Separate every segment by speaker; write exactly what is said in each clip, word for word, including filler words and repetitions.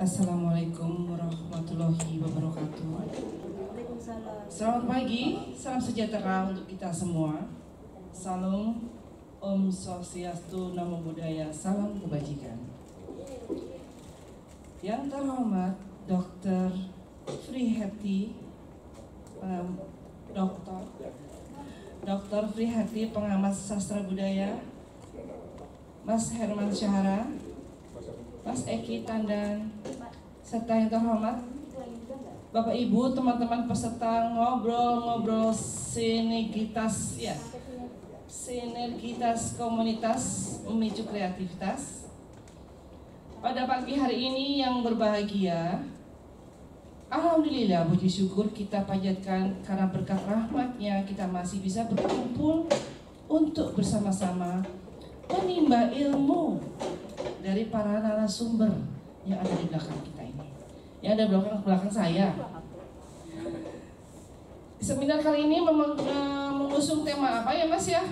Speaker 1: Assalamualaikum warahmatullahi wabarakatuh. Selamat pagi, salam sejahtera untuk kita semua. Salam Om Swastiastu, Namo Buddhaya, salam kebajikan. Yang terhormat Doktor Friheti, um, Doktor Doktor Friheti, pengamat sastra budaya, Mas Herman Syahara, Mas Eki Tandan, serta yang terhormat Bapak Ibu, teman-teman peserta ngobrol-ngobrol sinergitas ya, sinergitas komunitas memicu kreativitas. Pada pagi hari ini yang berbahagia, alhamdulillah, puji syukur kita panjatkan karena berkat rahmatnya kita masih bisa berkumpul untuk bersama-sama menimba ilmu dari para narasumber yang ada di belakang kita ini, yang ada di belakang belakang saya. Seminar kali ini mem mengusung tema apa ya Mas ya?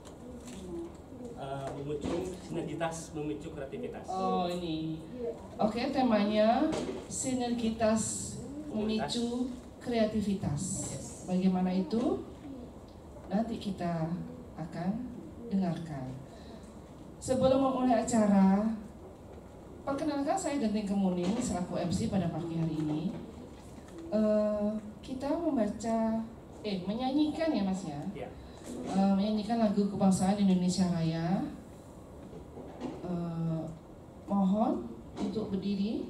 Speaker 2: Uh, memicu sinergitas, memicu kreativitas.
Speaker 1: Oh ini, oke, okay, temanya sinergitas memicu kreativitas. Bagaimana itu? Nanti kita akan dengarkan. Sebelum memulai acara, perkenalkan saya Denting Kemuning selaku M C pada pagi hari ini. Uh, kita membaca, eh menyanyikan ya Mas ya,
Speaker 2: ya.
Speaker 1: Uh, menyanyikan lagu kebangsaan Indonesia Raya. Uh, mohon untuk berdiri.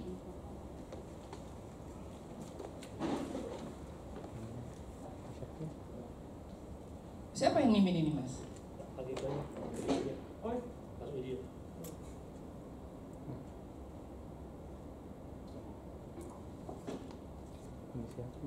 Speaker 1: Siapa yang mimpin ini Mas?
Speaker 2: Pagi banyak. Oh, Mas Budi.
Speaker 3: Ini siapa?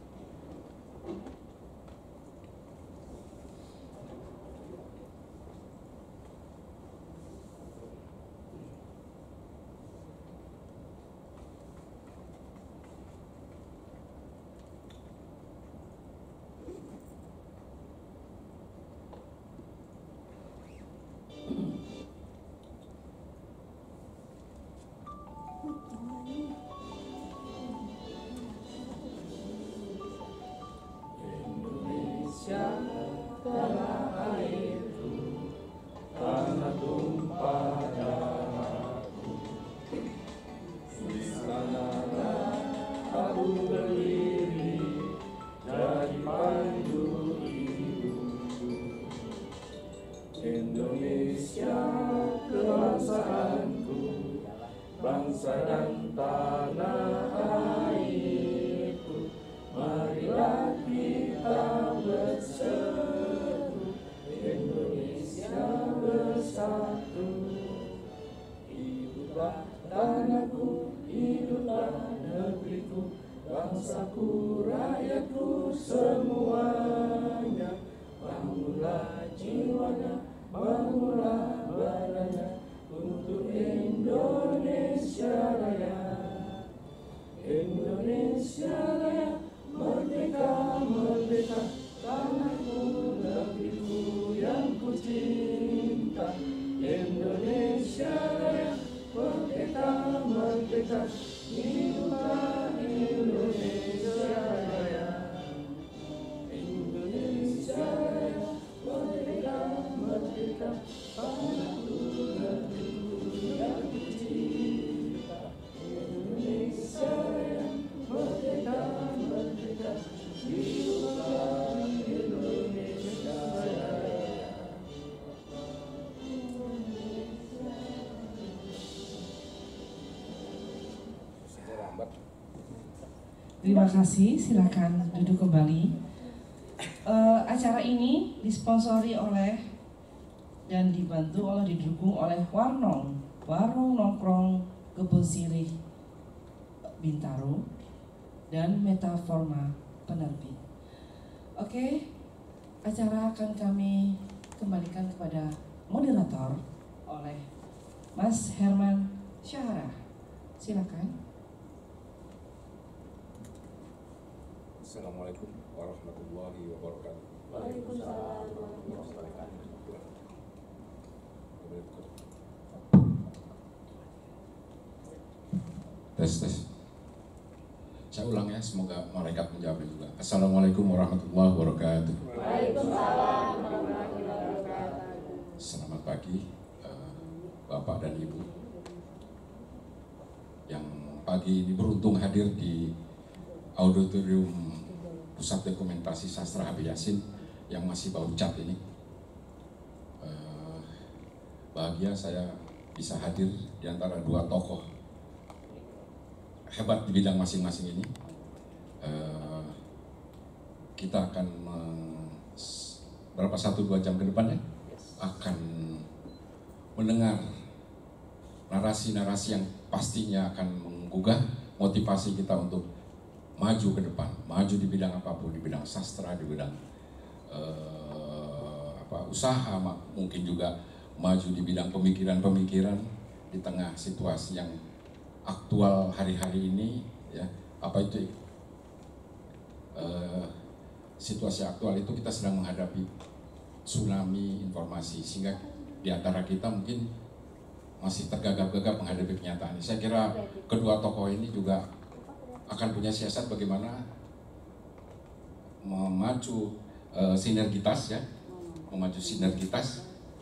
Speaker 4: Indonesia tanah airku, tanah tumpah darahku. Di sanalah aku berdiri, jadi pandu hidupku. Indonesia kebangsaanku, bangsa dan tanah airku. Marilah kita berseru, Indonesia bersatu. Hiduplah tanahku, hiduplah negeriku, bangsaku, rakyatku semuanya. Bangunlah jiwanya, bangunlah badannya untuk Indonesia Raya. Indonesia Raya, merdeka, merdeka, tanahku, negeriku yang ku cinta. Indonesia Raya, merdeka, merdeka, hiduplah Indonesia Raya. Indonesia Raya, merdeka, merdeka, tanahku, negeriku yang ku cinta. Indonesia Raya, merdeka, merdeka, hiduplah Indonesia Raya.
Speaker 1: Terima kasih, silakan duduk kembali. Uh, acara ini disponsori oleh dan dibantu oleh didukung oleh Warnong, Warung Nongkrong Kebun Sirih Bintaro, dan Metaforma Penerbit. Oke, acara akan kami kembalikan kepada moderator oleh Mas Herman Syahara. Silakan.
Speaker 5: Assalamualaikum warahmatullahi wabarakatuh.
Speaker 4: Waalaikumsalam warahmatullahi wabarakatuh.
Speaker 3: Tes tes. Saya ulang ya, semoga malaikat menjawab juga. Assalamualaikum warahmatullahi wabarakatuh.
Speaker 4: Waalaikumsalam warahmatullahi wabarakatuh.
Speaker 3: Selamat pagi uh, Bapak dan Ibu yang pagi ini beruntung hadir di auditorium Pusat Dokumentasi Sastra Habib Yasin yang masih bau cat ini. Uh, bahagia saya bisa hadir di antara dua tokoh hebat di bidang masing-masing ini. Uh, kita akan uh, berapa satu dua jam ke depan ya akan mendengar narasi-narasi yang pastinya akan menggugah motivasi kita untuk maju ke depan, maju di bidang apapun, di bidang sastra, di bidang uh, apa usaha, mungkin juga maju di bidang pemikiran-pemikiran di tengah situasi yang aktual hari-hari ini, ya. Apa itu uh, situasi aktual itu kita sedang menghadapi tsunami informasi, sehingga di antara kita mungkin masih tergagap-gagap menghadapi kenyataan ini. Saya kira kedua tokoh ini juga akan punya siasat bagaimana memacu uh, sinergitas ya, memacu sinergitas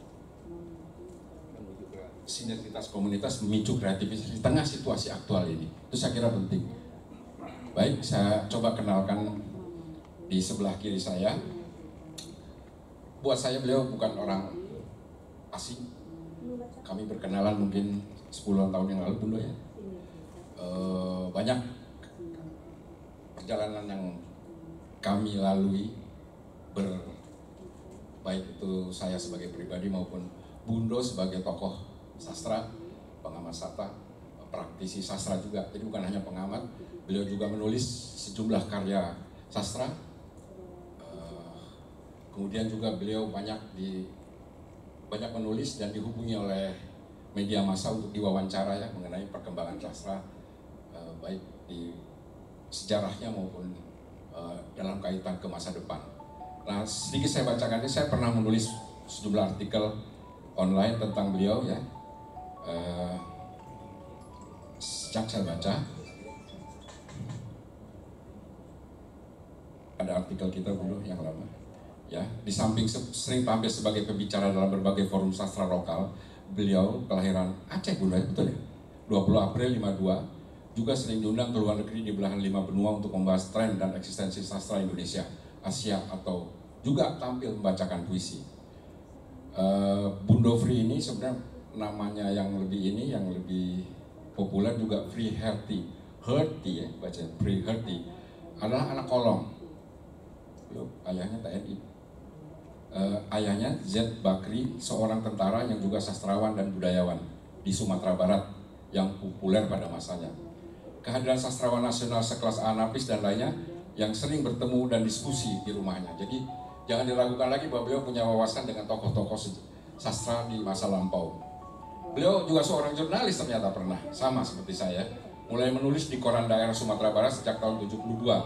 Speaker 3: sinergitas komunitas, memicu kreativitas di tengah situasi aktual ini. Itu saya kira penting. Baik, saya coba kenalkan di sebelah kiri saya. Buat saya beliau bukan orang asing. Kami berkenalan mungkin sepuluhan tahun yang lalu, Bunda ya. E, banyak perjalanan yang kami lalui, ber, baik itu saya sebagai pribadi maupun Bundo sebagai tokoh sastra, pengamat sastra, praktisi sastra juga. Jadi bukan hanya pengamat, beliau juga menulis sejumlah karya sastra. Uh, kemudian juga beliau banyak di banyak menulis dan dihubungi oleh media massa untuk diwawancara ya mengenai perkembangan sastra, uh, baik di sejarahnya maupun uh, dalam kaitan ke masa depan. Nah, sedikit saya bacakan ini, saya pernah menulis sejumlah artikel online tentang beliau ya. Uh, sejak saya baca ada artikel kita dulu yang lama ya, di samping sering tampil sebagai pembicara dalam berbagai forum sastra lokal, beliau kelahiran Aceh Bunda ya, betul ya, dua puluh April lima puluh dua, juga sering diundang ke luar negeri di belahan lima benua untuk membahas tren dan eksistensi sastra Indonesia, Asia, atau juga tampil membacakan puisi. uh, Bundo Free ini sebenarnya namanya yang lebih ini, yang lebih populer juga Free Herty, Herty ya, baca Free Herty, adalah anak kolong. Loh, ayahnya T N I. Uh, ayahnya Z Bakri, seorang tentara yang juga sastrawan dan budayawan di Sumatera Barat yang populer pada masanya. Kehadiran sastrawan nasional sekelas Anapis dan lainnya yang sering bertemu dan diskusi di rumahnya. Jadi jangan diragukan lagi bahwa beliau punya wawasan dengan tokoh-tokoh sastra di masa lampau. Beliau juga seorang jurnalis ternyata pernah, sama seperti saya, mulai menulis di koran daerah Sumatera Barat sejak tahun tujuh puluh dua.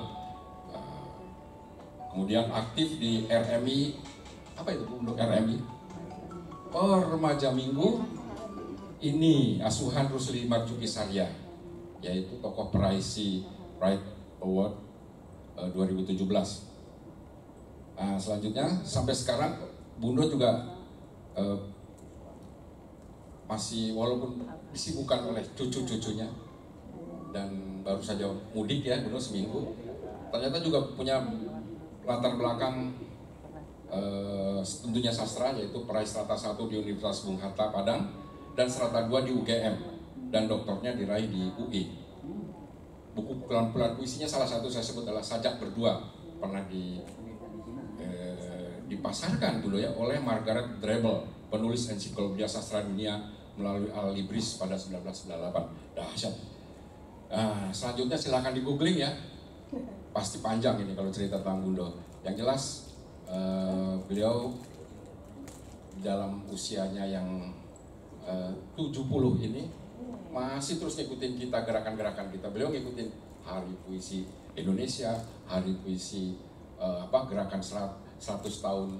Speaker 3: Kemudian aktif di R M I, apa itu untuk R M I? Oh, Remaja Minggu, ini asuhan Rusli Marzuki Sarya, yaitu tokoh peraih Pride Award uh, dua ribu tujuh belas. Nah, selanjutnya sampai sekarang Bundo juga uh, masih walaupun disibukkan oleh cucu-cucunya dan baru saja mudik ya, Bundo seminggu, ternyata juga punya latar belakang uh, tentunya sastra, yaitu peraih strata satu di Universitas Bung Hatta Padang dan strata dua di U G M, dan doktornya diraih di U I. Buku kumpulan puisinya salah satu saya sebut adalah Sajak Berdua, pernah di eh, dipasarkan dulu ya oleh Margaret Drabble, penulis ensiklopedia sastra dunia melalui Al Libris pada seribu sembilan ratus sembilan puluh delapan. Dahsyat. Nah, selanjutnya silahkan di googling ya, pasti panjang ini kalau cerita tentang Bundo. Yang jelas eh, beliau dalam usianya yang eh, tujuh puluh ini masih terus ngikutin kita, gerakan-gerakan kita. Beliau ngikutin Hari Puisi Indonesia, Hari Puisi uh, apa gerakan seratus tahun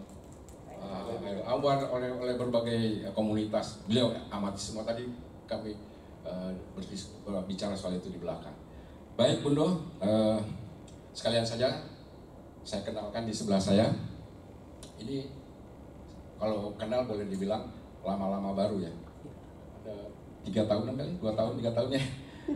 Speaker 3: uh, awal oleh oleh berbagai komunitas. Beliau amati semua. Tadi kami uh, berbicara soal itu di belakang. Baik Bundo, uh, sekalian saja saya kenalkan di sebelah saya. Ini kalau kenal boleh dibilang lama-lama baru ya. Ada tiga tahunan kali, dua tahun, tiga tahun ya.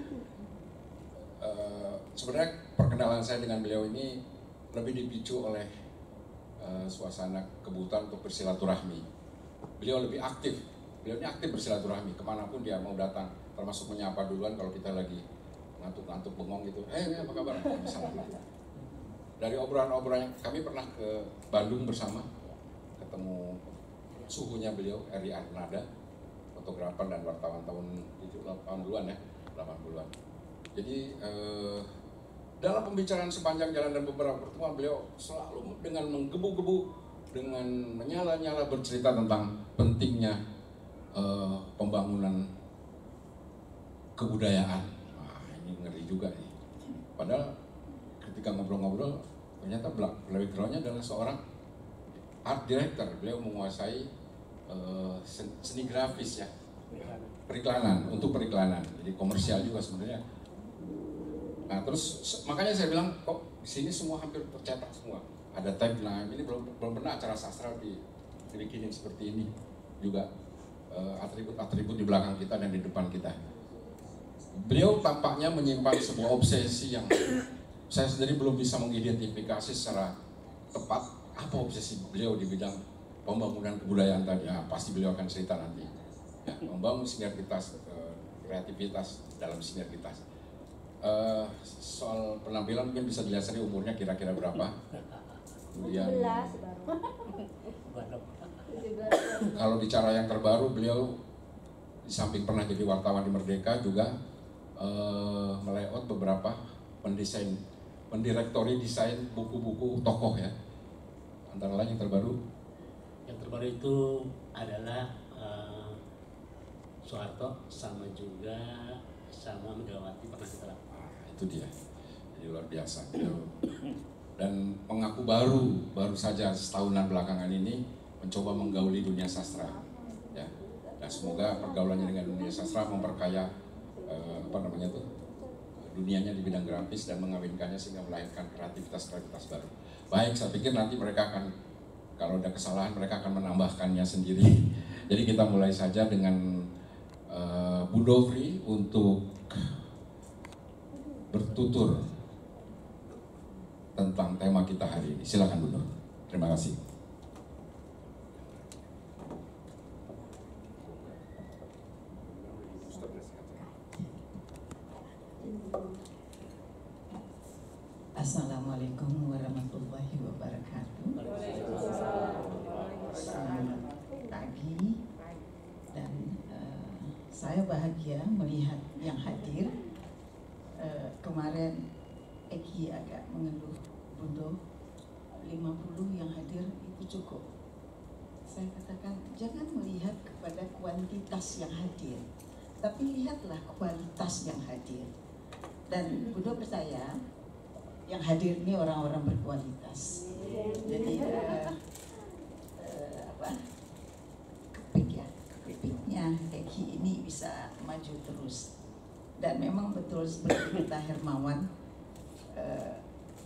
Speaker 3: Uh, sebenarnya perkenalan saya dengan beliau ini lebih dipicu oleh uh, suasana kebutuhan untuk bersilaturahmi. Beliau lebih aktif, beliau ini aktif bersilaturahmi kemanapun dia mau datang, termasuk menyapa duluan kalau kita lagi ngantuk-ngantuk bengong gitu. Eh, apa kabar? Misalnya. Dari obrolan-obrolan kami pernah ke Bandung bersama, ketemu suhunya beliau, Eri Arnada, fotografer dan wartawan tahun itu delapan puluhan ya, delapan puluhan. Jadi eh, dalam pembicaraan sepanjang jalan dan beberapa pertemuan beliau selalu dengan menggebu-gebu, dengan menyala-nyala bercerita tentang pentingnya eh, pembangunan kebudayaan. Wah, ini ngeri juga nih. Padahal ketika ngobrol-ngobrol ternyata background-nya adalah seorang art director. Beliau menguasai uh, seni grafis ya, periklanan, untuk periklanan, jadi komersial juga sebenarnya. Nah terus makanya saya bilang kok di sini semua hampir tercetak semua, ada tagline. Ini belum belum pernah acara sastra di dibikinin seperti ini juga, uh, atribut-atribut di belakang kita dan di depan kita. Beliau tampaknya menyimpan sebuah obsesi yang saya sendiri belum bisa mengidentifikasi secara tepat apa obsesi beliau di bidang pembangunan kebudayaan tadi. Ya, pasti beliau akan cerita nanti. Ya, membangun sinergitas, kreativitas dalam sinergitas. Uh, soal penampilan mungkin bisa dilihat umurnya kira-kira berapa. Kemudian kalau bicara yang terbaru, beliau di samping pernah jadi wartawan di Merdeka juga uh, melayout beberapa pendesain, mendirektori desain buku-buku tokoh ya. Antara lain yang terbaru.
Speaker 2: Yang terbaru itu adalah uh, Soeharto sama juga sama Megawati pernah kita lakukan.
Speaker 3: Nah, itu dia. Jadi luar biasa. Dan mengaku baru, baru saja setahunan belakangan ini mencoba menggauli dunia sastra. Ya. Dan semoga pergaulannya dengan dunia sastra memperkaya uh, apa namanya tuh? Dunianya di bidang grafis dan mengawinkannya sehingga melahirkan kreativitas-kreativitas baru. Baik, saya pikir nanti mereka akan, kalau ada kesalahan mereka akan menambahkannya sendiri. Jadi kita mulai saja dengan uh, Bu Dovri untuk bertutur tentang tema kita hari ini. Silakan Bu Dovri. Terima kasih.
Speaker 6: Assalamualaikum warahmatullahi wabarakatuh. Selamat pagi dan uh, saya bahagia melihat yang hadir. Uh, kemarin Eki agak mengeluh, Bundo, lima puluh yang hadir itu cukup. Saya katakan jangan melihat kepada kuantitas yang hadir, tapi lihatlah kualitas yang hadir. Dan Bundo percaya yang hadir ini orang-orang berkualitas. Jadi uh, uh, apa kepik ya, kepiknya Eki ini bisa maju terus. Dan memang betul seperti kata Hermawan, uh,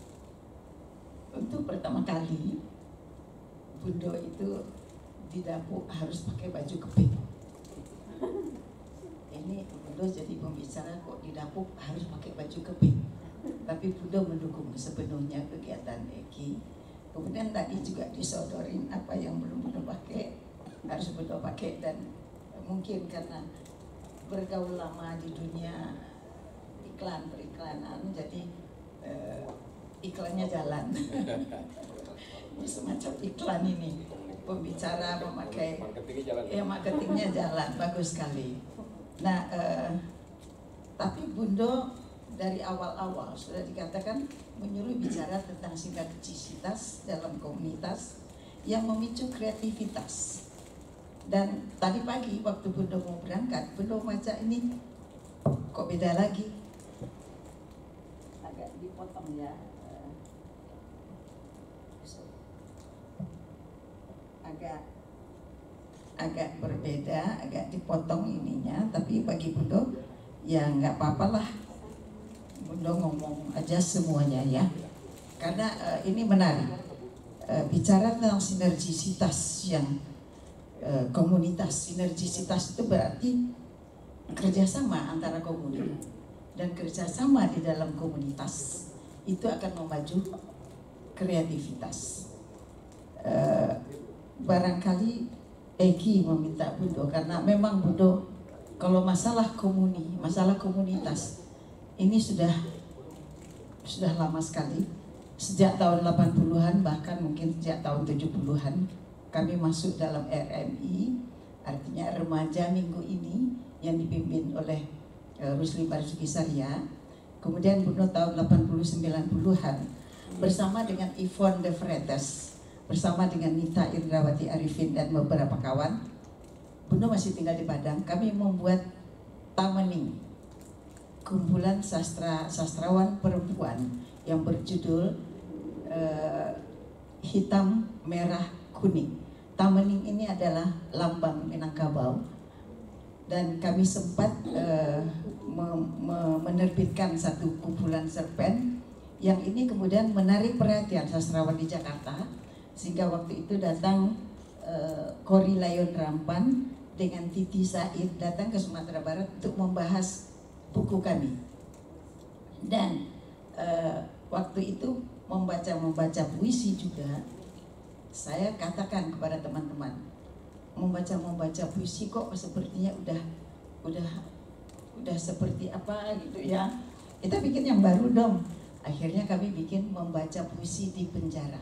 Speaker 6: untuk pertama kali Bundo itu di dapur harus pakai baju kepik. Ini Bundo jadi pembicara kok di dapur harus pakai baju kepik. Tapi Bundo mendukung sepenuhnya kegiatan Eki. Kemudian tadi juga disodorin apa yang belum Bundo pakai harus Bundo pakai, dan mungkin karena bergaul lama di dunia iklan periklanan jadi eh, iklannya jalan. Ini semacam iklan ini, pembicara memakai
Speaker 3: marketingnya jalan.
Speaker 6: Ya, marketingnya jalan, bagus sekali. Nah, eh, tapi Bundo dari awal-awal sudah dikatakan menyuruh bicara tentang sinergisitas dalam komunitas yang memicu kreativitas. Dan tadi pagi waktu Bundo mau berangkat, Bundo baca ini kok beda lagi. Agak dipotong ya. Agak agak berbeda, agak dipotong ininya, tapi bagi Bundo ya nggak apa-apalah, Bunda ngomong aja semuanya ya, karena uh, ini menarik. Uh, bicara tentang sinergisitas yang uh, komunitas, sinergisitas itu berarti kerjasama antara komunitas dan kerjasama di dalam komunitas itu akan memacu kreativitas. Uh, barangkali Eki meminta Budo karena memang Budo kalau masalah komuni, masalah komunitas ini sudah sudah lama sekali, sejak tahun delapan puluhan bahkan mungkin sejak tahun tujuh puluhan kami masuk dalam R M I, artinya remaja minggu ini yang dipimpin oleh uh, Rusli Marzuki Saria. Kemudian Budo tahun delapan puluh sembilan puluhan bersama dengan Yvonne de Vretes, bersama dengan Nita Indrawati Arifin dan beberapa kawan, Budo masih tinggal di Padang. Kami membuat Tamening, kumpulan sastra sastrawan perempuan yang berjudul uh, Hitam Merah Kuning. Tamening ini adalah lambang Minangkabau, dan kami sempat uh, me me menerbitkan satu kumpulan cerpen yang ini kemudian menarik perhatian sastrawan di Jakarta. Sehingga waktu itu datang uh, Kori Layon Rampan dengan Titi Said datang ke Sumatera Barat untuk membahas buku kami. Dan uh, waktu itu membaca-membaca puisi juga, saya katakan kepada teman-teman, membaca-membaca puisi kok sepertinya udah udah udah seperti apa gitu ya. Kita bikin yang baru dong. Akhirnya kami bikin membaca puisi di penjara.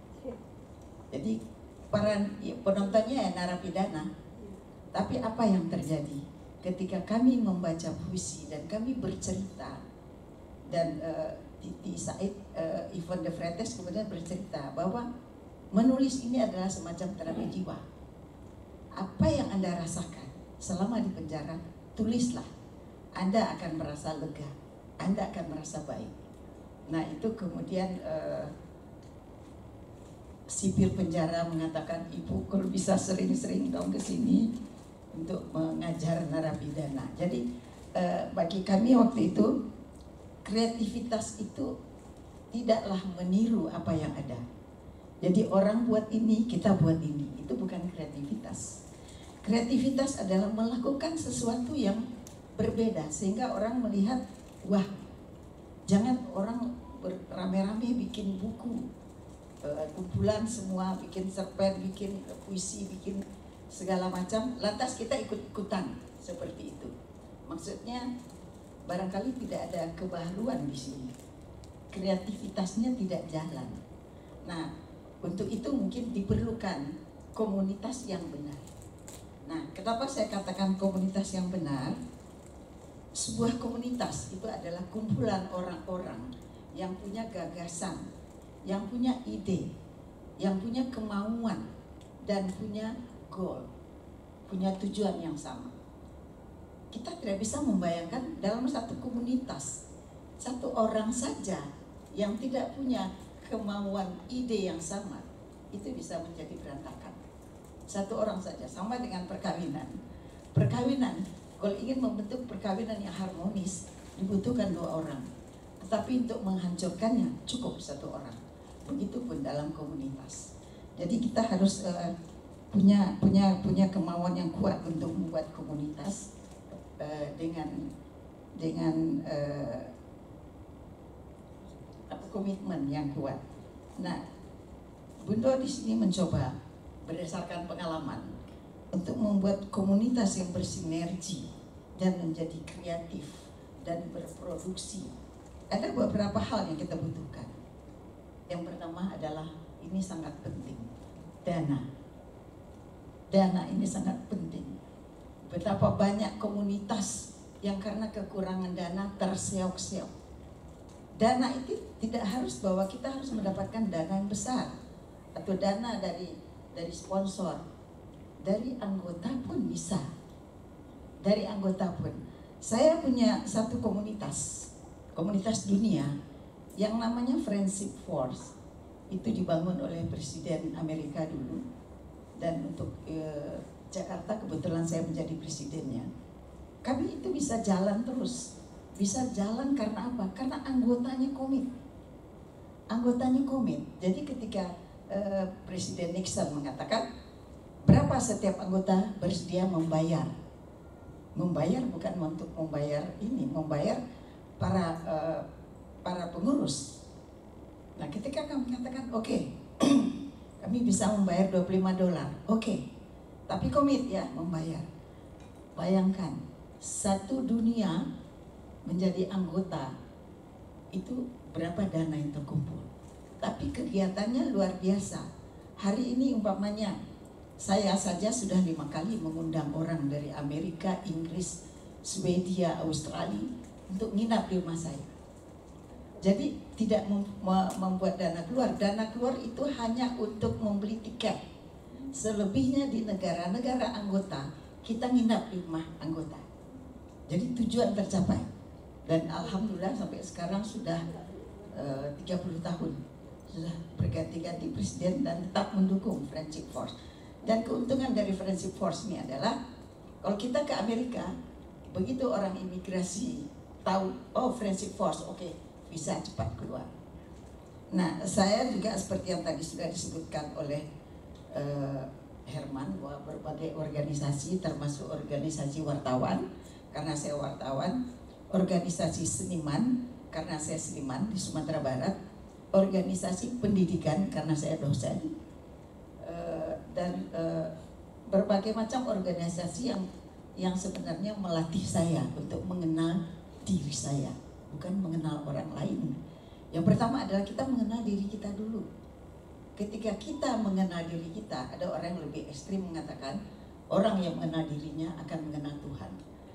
Speaker 6: Jadi para penontonnya ya narapidana. Tapi apa yang terjadi ketika kami membaca puisi dan kami bercerita, dan uh, Titi Said, uh, Yvonne de Vretes kemudian bercerita bahwa menulis ini adalah semacam terapi jiwa. Apa yang Anda rasakan selama di penjara, tulislah. Anda akan merasa lega, Anda akan merasa baik. Nah itu kemudian uh, sipir penjara mengatakan, ibu kalau bisa sering-sering dong ke sini untuk mengajar narapidana. Jadi eh, bagi kami waktu itu kreativitas itu tidaklah meniru apa yang ada. Jadi orang buat ini, kita buat ini. Itu bukan kreativitas. Kreativitas adalah melakukan sesuatu yang berbeda sehingga orang melihat, wah, jangan orang rame-rame bikin buku, Uh, kumpulan semua, bikin cerpen, bikin uh, puisi, bikin segala macam, lantas kita ikut-ikutan seperti itu. Maksudnya barangkali tidak ada kebaruan di sini, kreativitasnya tidak jalan. Nah, untuk itu mungkin diperlukan komunitas yang benar. Nah, kenapa saya katakan komunitas yang benar? Sebuah komunitas itu adalah kumpulan orang-orang yang punya gagasan, yang punya ide, yang punya kemauan, dan punya goal, punya tujuan yang sama. Kita tidak bisa membayangkan dalam satu komunitas, satu orang saja yang tidak punya kemauan, ide yang sama, itu bisa menjadi berantakan. Satu orang saja, sama dengan perkawinan. Perkawinan, kalau ingin membentuk perkawinan yang harmonis, dibutuhkan dua orang. Tetapi untuk menghancurkannya, cukup satu orang. Begitupun dalam komunitas. Jadi kita harus uh, punya punya punya kemauan yang kuat untuk membuat komunitas uh, dengan dengan uh, komitmen yang kuat. Nah, Budo di sini mencoba berdasarkan pengalaman untuk membuat komunitas yang bersinergi dan menjadi kreatif dan berproduksi. Ada beberapa hal yang kita butuhkan. Yang pertama adalah, ini sangat penting, dana. Dana ini sangat penting. Betapa banyak komunitas yang karena kekurangan dana terseok-seok. Dana itu tidak harus bahwa kita harus mendapatkan dana yang besar atau dana dari dari sponsor, dari anggota pun bisa. Dari anggota pun. Saya punya satu komunitas, komunitas dunia, yang namanya Friendship Force. Itu dibangun oleh Presiden Amerika dulu, dan untuk eh, Jakarta kebetulan saya menjadi presidennya. Kami itu bisa jalan terus. Bisa jalan karena apa? Karena anggotanya komit. Anggotanya komit. Jadi ketika uh, Presiden Nixon mengatakan berapa setiap anggota bersedia membayar. Membayar bukan untuk membayar ini, membayar para uh, para pengurus. Nah, ketika kami mengatakan oke, okay, kami bisa membayar dua puluh lima dolar. Oke. Okay. Tapi komit ya membayar. Bayangkan, satu dunia menjadi anggota itu berapa dana yang terkumpul. Tapi kegiatannya luar biasa. Hari ini umpamanya saya saja sudah lima kali mengundang orang dari Amerika, Inggris, Swedia, Australia untuk nginap di rumah saya. Jadi tidak membuat dana keluar. Dana keluar itu hanya untuk membeli tiket. Selebihnya di negara-negara anggota kita nginap di rumah anggota. Jadi tujuan tercapai. Dan alhamdulillah sampai sekarang sudah uh, tiga puluh tahun sudah berganti-ganti presiden dan tetap mendukung Friendship Force. Dan keuntungan dari Friendship Force ini adalah kalau kita ke Amerika, begitu orang imigrasi tahu oh Friendship Force, oke, okay, bisa cepat keluar. Nah, saya juga seperti yang tadi sudah disebutkan oleh uh, Herman bahwa berbagai organisasi termasuk organisasi wartawan karena saya wartawan, organisasi seniman karena saya seniman di Sumatera Barat, organisasi pendidikan karena saya dosen, uh, dan uh, berbagai macam organisasi yang yang sebenarnya melatih saya untuk mengenal diri saya, bukan mengenal orang lain. Yang pertama adalah kita mengenal diri kita dulu. Ketika kita mengenal diri kita, ada orang yang lebih ekstrim mengatakan orang yang mengenal dirinya akan mengenal Tuhan.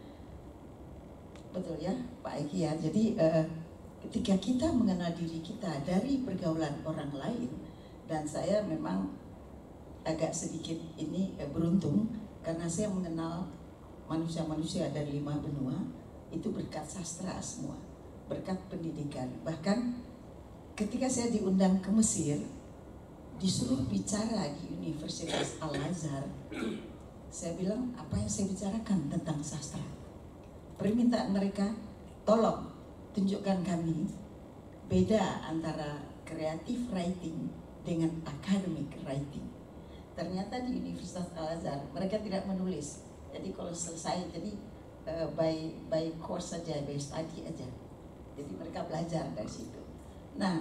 Speaker 6: Betul ya Pak Eki ya. Jadi uh, ketika kita mengenal diri kita dari pergaulan orang lain, dan saya memang agak sedikit ini uh, beruntung karena saya mengenal manusia-manusia dari lima benua itu berkat sastra semua, berkat pendidikan. Bahkan ketika saya diundang ke Mesir, disuruh bicara di Universitas Al-Azhar, saya bilang apa yang saya bicarakan tentang sastra. Permintaan mereka, tolong tunjukkan kami beda antara creative writing dengan academic writing. Ternyata di Universitas Al-Azhar mereka tidak menulis. Jadi kalau selesai, jadi uh, by by course saja, by study aja. Jadi mereka belajar dari situ. Nah,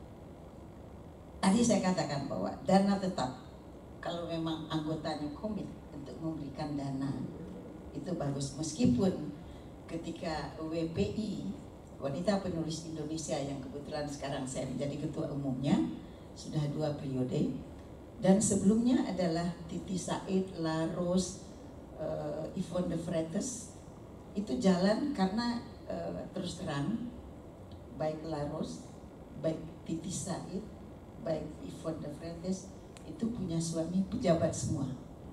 Speaker 6: tadi saya katakan bahwa dana tetap, kalau memang anggotanya komit untuk memberikan dana, itu bagus. Meskipun ketika W P I, Wanita Penulis Indonesia, yang kebetulan sekarang saya menjadi ketua umumnya, sudah dua periode, dan sebelumnya adalah Titi Said, La Rose, uh, Yvonne de Freitas, itu jalan karena uh, terus terang, baik La Rose, baik Titi Said, baik Yvonne de Freitas itu punya suami pejabat semua.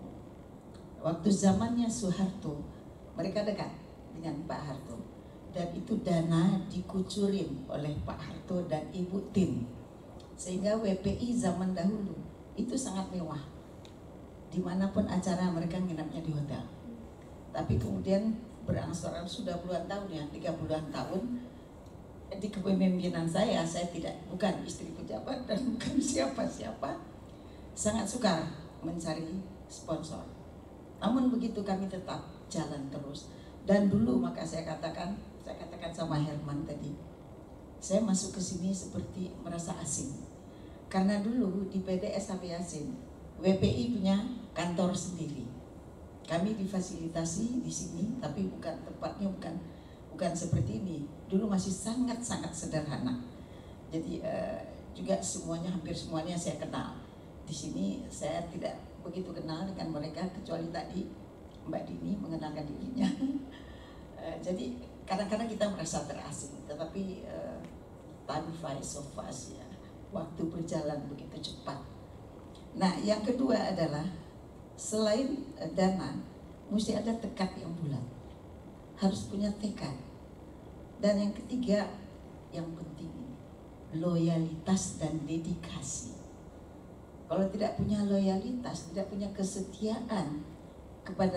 Speaker 6: Waktu zamannya Soeharto, mereka dekat dengan Pak Harto, dan itu dana dikucurin oleh Pak Harto dan Ibu Tin, sehingga W P I zaman dahulu itu sangat mewah. Dimanapun acara mereka nginapnya di hotel. Tapi kemudian berangsur-angsur sudah puluhan tahun ya, tiga puluhan tahun di kepemimpinan saya, saya tidak, bukan istri pejabat dan bukan siapa-siapa, sangat suka mencari sponsor. Namun begitu kami tetap jalan terus. Dan dulu maka saya katakan, saya katakan sama Herman tadi, saya masuk ke sini seperti merasa asing. Karena dulu di P D S H B Yasin, W P I punya kantor sendiri. Kami difasilitasi di sini, tapi bukan tempatnya bukan bukan seperti ini. Dulu masih sangat-sangat sederhana. Jadi uh, juga semuanya, hampir semuanya saya kenal. Di sini saya tidak begitu kenal dengan mereka, kecuali tadi Mbak Dini mengenalkan dirinya. uh, jadi kadang-kadang kita merasa terasing, tetapi uh, time flies so fast ya. Waktu berjalan begitu cepat. Nah, yang kedua adalah selain uh, dana, mesti ada tekad yang bulat. Harus punya tekad. Dan yang ketiga, yang penting ini, loyalitas dan dedikasi. Kalau tidak punya loyalitas, tidak punya kesetiaan kepada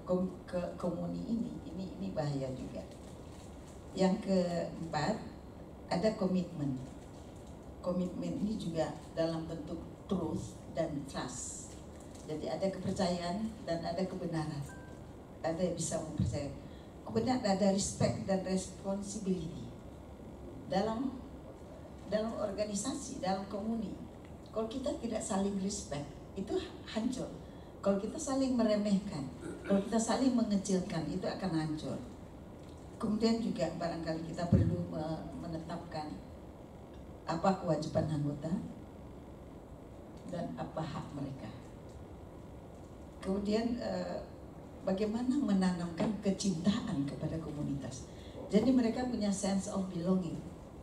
Speaker 6: kom, ke komuni ini, ini ini bahaya juga. Yang keempat, ada komitmen. Komitmen ini juga dalam bentuk truth dan trust. Jadi ada kepercayaan dan ada kebenaran. Ada yang bisa mempercayai. Kemudian ada respect dan responsibility. Dalam dalam organisasi, dalam komuni, kalau kita tidak saling respect, itu hancur. Kalau kita saling meremehkan, kalau kita saling mengecilkan, itu akan hancur. Kemudian juga barangkali kita perlu menetapkan apa kewajiban anggota dan apa hak mereka. Kemudian eh, bagaimana menanamkan kecintaan kepada komunitas. Jadi mereka punya sense of belonging.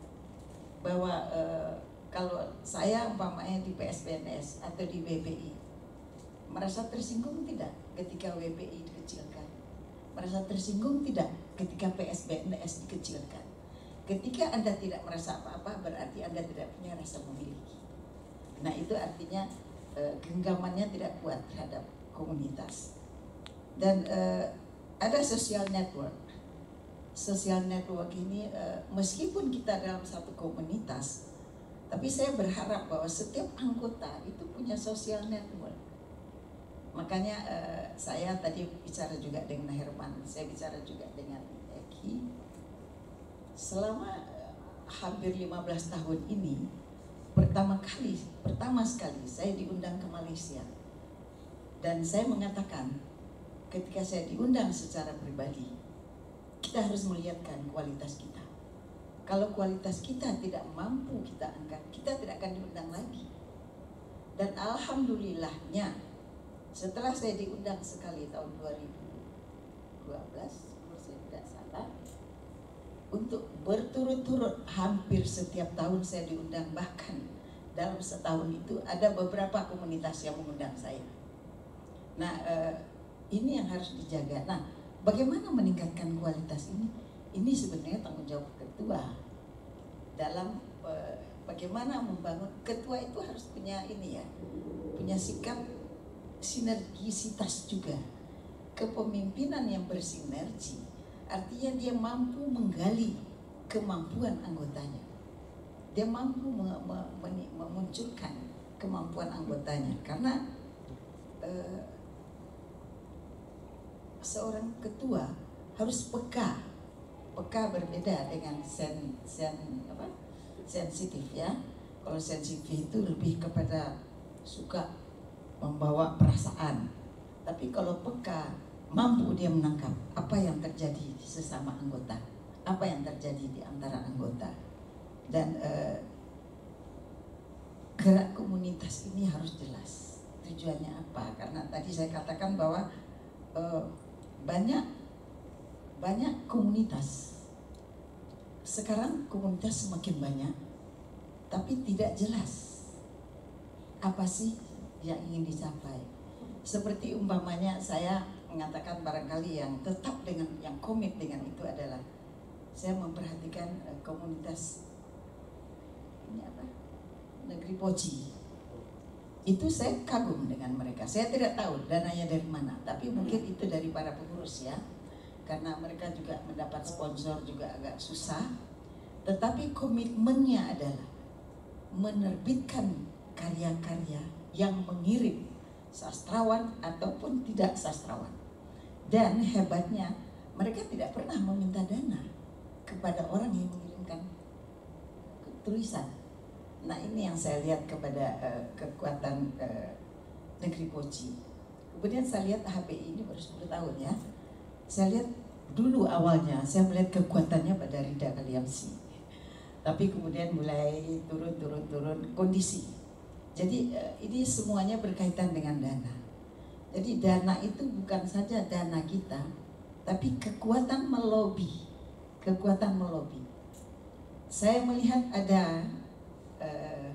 Speaker 6: Bahwa eh, kalau saya umpamanya di P S B N S atau di W P I, merasa tersinggung tidak ketika W P I dikecilkan? Merasa tersinggung tidak ketika P S B N S dikecilkan? Ketika Anda tidak merasa apa-apa, berarti Anda tidak punya rasa memiliki. Nah, itu artinya eh, genggamannya tidak kuat terhadap komunitas. Dan eh, ada social network. Social network ini eh, meskipun kita dalam satu komunitas, tapi saya berharap bahwa setiap anggota itu punya social network. Makanya eh, saya tadi bicara juga dengan Herman, saya bicara juga dengan Eki. Selama eh, hampir lima belas tahun ini, pertama kali, pertama sekali saya diundang ke Malaysia. Dan saya mengatakan, ketika saya diundang secara pribadi, kita harus melihatkan kualitas kita. Kalau kualitas kita tidak mampu kita angkat, kita tidak akan diundang lagi. Dan alhamdulillahnya, setelah saya diundang sekali tahun dua ribu dua belas, kalau saya tidak salah, untuk berturut-turut hampir setiap tahun saya diundang, bahkan dalam setahun itu ada beberapa komunitas yang mengundang saya. Nah, eh, ini yang harus dijaga. Nah, bagaimana meningkatkan kualitas ini? Ini sebenarnya tanggung jawab ketua. Dalam eh, bagaimana membangun, ketua itu harus punya ini ya, punya sikap sinergisitas juga. Kepemimpinan yang bersinergi, artinya dia mampu menggali kemampuan anggotanya. Dia mampu memunculkan kemampuan anggotanya. Karena eh, seorang ketua harus peka. Peka berbeda dengan sen, sen apa? sensitif ya. Kalau sensitif itu lebih kepada suka membawa perasaan. Tapi kalau peka, mampu dia menangkap apa yang terjadi di sesama anggota, apa yang terjadi di antara anggota. Dan eh, gerak komunitas ini harus jelas tujuannya apa. Karena tadi saya katakan bahwa eh, banyak banyak komunitas. Sekarang komunitas semakin banyak, tapi tidak jelas apa sih yang ingin dicapai. Seperti umpamanya saya mengatakan barangkali yang tetap dengan, yang komit dengan itu adalah saya memperhatikan uh, komunitas ini apa, Negeri Poci. Itu saya kagum dengan mereka. Saya tidak tahu dananya dari mana, tapi mungkin itu dari para pengurus ya, karena mereka juga mendapat sponsor juga agak susah. Tetapi komitmennya adalah menerbitkan karya-karya yang mengirim sastrawan ataupun tidak sastrawan. Dan hebatnya mereka tidak pernah meminta dana kepada orang yang mengirimkan tulisan. Nah, ini yang saya lihat kepada uh, kekuatan uh, Negeri Poci. Kemudian saya lihat H P I ini baru sepuluh tahun ya. Saya lihat dulu awalnya saya melihat kekuatannya pada Rida Kaliamsi. Tapi kemudian mulai turun-turun-turun kondisi. Jadi uh, ini semuanya berkaitan dengan dana. Jadi dana itu bukan saja dana kita, tapi kekuatan melobi, kekuatan melobi. Saya melihat ada uh,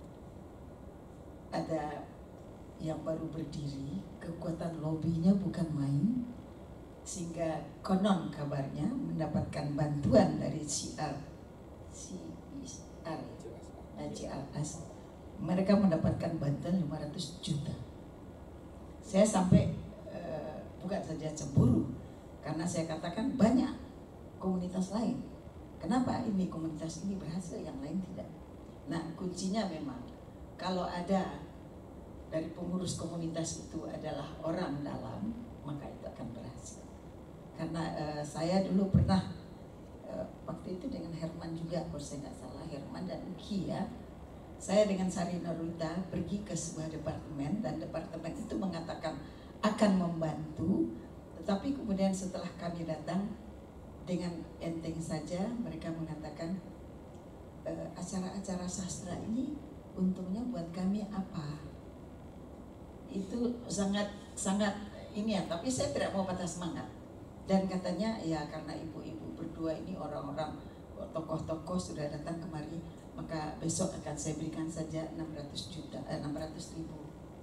Speaker 6: ada yang baru berdiri, kekuatan lobinya bukan main, sehingga konon kabarnya mendapatkan bantuan dari C R, C R, C R S. Mereka mendapatkan bantuan lima ratus juta. Saya sampai uh, bukan saja cemburu, karena saya katakan banyak komunitas lain. Kenapa ini komunitas ini berhasil, yang lain tidak? Nah, kuncinya memang kalau ada dari pengurus komunitas itu adalah orang dalam, maka itu akan berhasil. Karena uh, saya dulu pernah uh, waktu itu dengan Herman juga, kalau saya nggak salah, Herman dan Uki ya. Saya dengan Sari Nurulita pergi ke sebuah departemen dan departemen itu mengatakan akan membantu, tetapi kemudian setelah kami datang dengan enteng saja mereka mengatakan e, acara-acara sastra ini untungnya buat kami apa? Itu sangat sangat ini ya, tapi saya tidak mau patah semangat. Dan katanya ya karena ibu-ibu berdua ini orang-orang tokoh-tokoh sudah datang kemari, maka besok akan saya berikan saja enam ratus juta, eh, enam ratus ribu.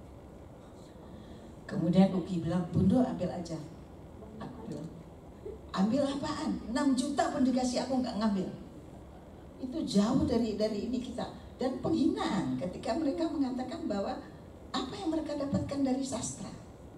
Speaker 6: Kemudian Uki bilang, Bundo ambil aja. Aku bilang, ambil apaan? enam juta pun dikasih, aku nggak ngambil. Itu jauh dari dari ini kita. Dan penghinaan ketika mereka mengatakan bahwa apa yang mereka dapatkan dari sastra.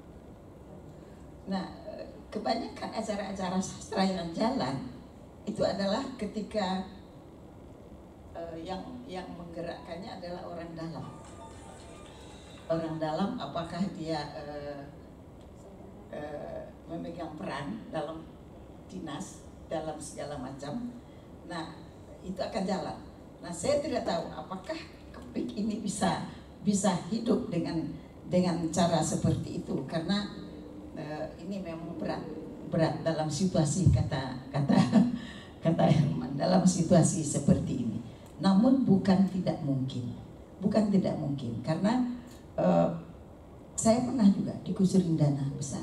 Speaker 6: Nah, kebanyakan acara-acara sastra yang jalan itu adalah ketika uh, yang yang menggerakkannya adalah orang dalam. Orang dalam apakah dia uh, uh, memegang peran dalam dinas, dalam segala macam. Nah, itu akan jalan. Nah, saya tidak tahu apakah Kepik ini bisa bisa hidup dengan dengan cara seperti itu, karena uh, ini memang berat berat dalam situasi kata kata kata Herman, dalam situasi seperti ini. Namun bukan tidak mungkin, bukan tidak mungkin, karena uh, saya pernah juga dikucurin dana besar.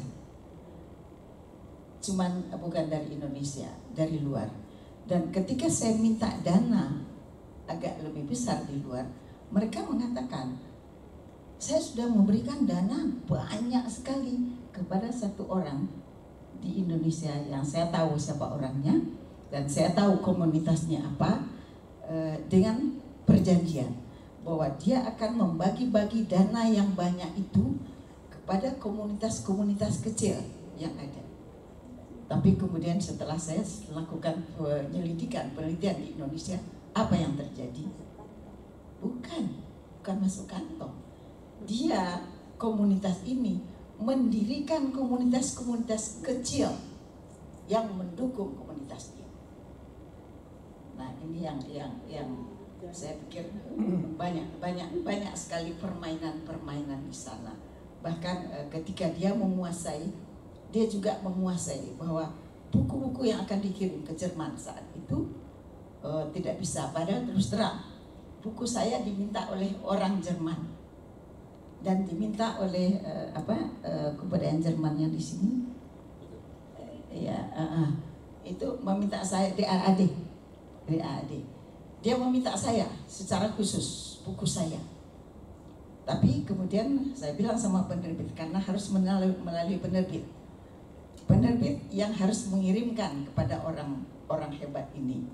Speaker 6: Cuman bukan dari Indonesia, dari luar. Dan ketika saya minta dana agak lebih besar di luar, mereka mengatakan, saya sudah memberikan dana banyak sekali kepada satu orang di Indonesia yang saya tahu siapa orangnya dan saya tahu komunitasnya apa, eh, dengan perjanjian bahwa dia akan membagi-bagi dana yang banyak itu kepada komunitas-komunitas kecil yang ada. Tapi kemudian setelah saya melakukan penyelidikan, penelitian di Indonesia, apa yang terjadi? Bukan, bukan masuk kantong. Dia, komunitas ini, mendirikan komunitas-komunitas kecil yang mendukung komunitas dia. Nah, ini yang yang yang saya pikir banyak banyak banyak sekali permainan-permainan di sana. Bahkan eh, ketika dia menguasai, dia juga menguasai bahwa buku-buku yang akan dikirim ke Jerman saat itu eh, tidak bisa. Padahal terus terang, buku saya diminta oleh orang Jerman dan diminta oleh uh, apa uh, kebudayaan Jerman yang di sini, uh, ya uh, uh, itu meminta saya D A A D, D A A D. Dia meminta saya secara khusus buku saya. Tapi kemudian saya bilang sama penerbit, karena harus melalui, melalui penerbit, penerbit yang harus mengirimkan kepada orang orang hebat ini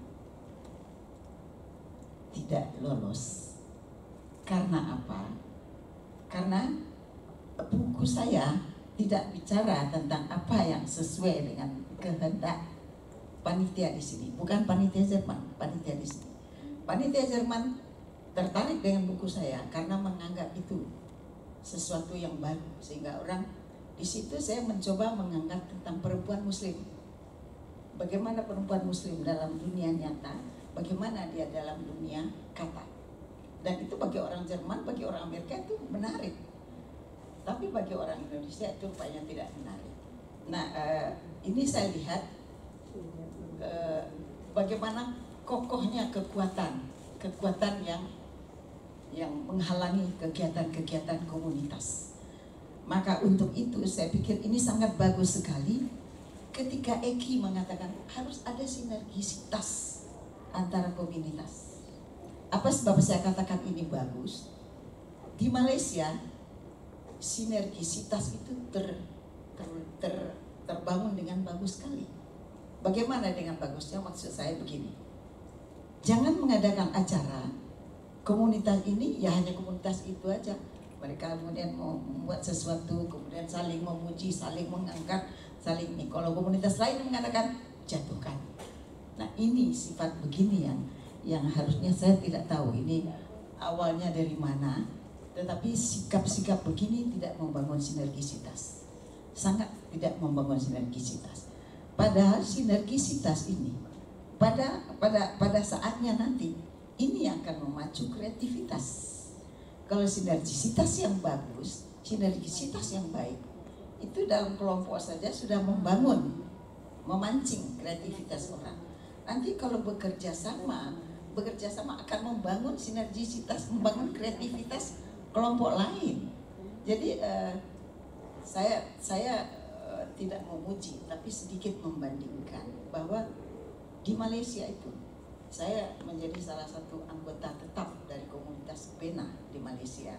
Speaker 6: tidak lolos. Karena apa? Karena buku saya tidak bicara tentang apa yang sesuai dengan kehendak panitia di sini. Bukan panitia Jerman, panitia di sini. Panitia Jerman tertarik dengan buku saya karena menganggap itu sesuatu yang baru, sehingga orang di situ saya mencoba mengangkat tentang perempuan Muslim. Bagaimana perempuan Muslim dalam dunia nyata, bagaimana dia dalam dunia kata. Dan itu bagi orang Jerman, bagi orang Amerika itu menarik. Tapi bagi orang Indonesia itu rupanya tidak menarik. Nah, uh, ini saya lihat uh, bagaimana kokohnya kekuatan, kekuatan yang yang menghalangi kegiatan-kegiatan komunitas. Maka untuk itu saya pikir ini sangat bagus sekali ketika Eki mengatakan harus ada sinergisitas antara komunitas. Apa sebab saya katakan ini bagus? Di Malaysia sinergisitas itu ter, ter, ter, terbangun dengan bagus sekali. Bagaimana dengan bagusnya? Maksud saya begini, jangan mengadakan acara komunitas ini ya hanya komunitas itu aja. Mereka kemudian mau membuat sesuatu, kemudian saling memuji, saling mengangkat, saling ini. Kalau komunitas lain mengatakan jatuhkan. Nah ini sifat begini yang yang harusnya saya tidak tahu ini awalnya dari mana. Tetapi sikap-sikap begini tidak membangun sinergisitas, sangat tidak membangun sinergisitas. Padahal sinergisitas ini pada pada pada saatnya nanti ini yang akan memacu kreativitas. Kalau sinergisitas yang bagus, sinergisitas yang baik, itu dalam kelompok saja sudah membangun, memancing kreativitas orang. Nanti kalau bekerja sama, bekerja sama akan membangun sinergisitas, membangun kreativitas kelompok lain. Jadi uh, saya saya uh, tidak memuji, tapi sedikit membandingkan bahwa di Malaysia itu saya menjadi salah satu anggota tetap dari komunitas PENA di Malaysia.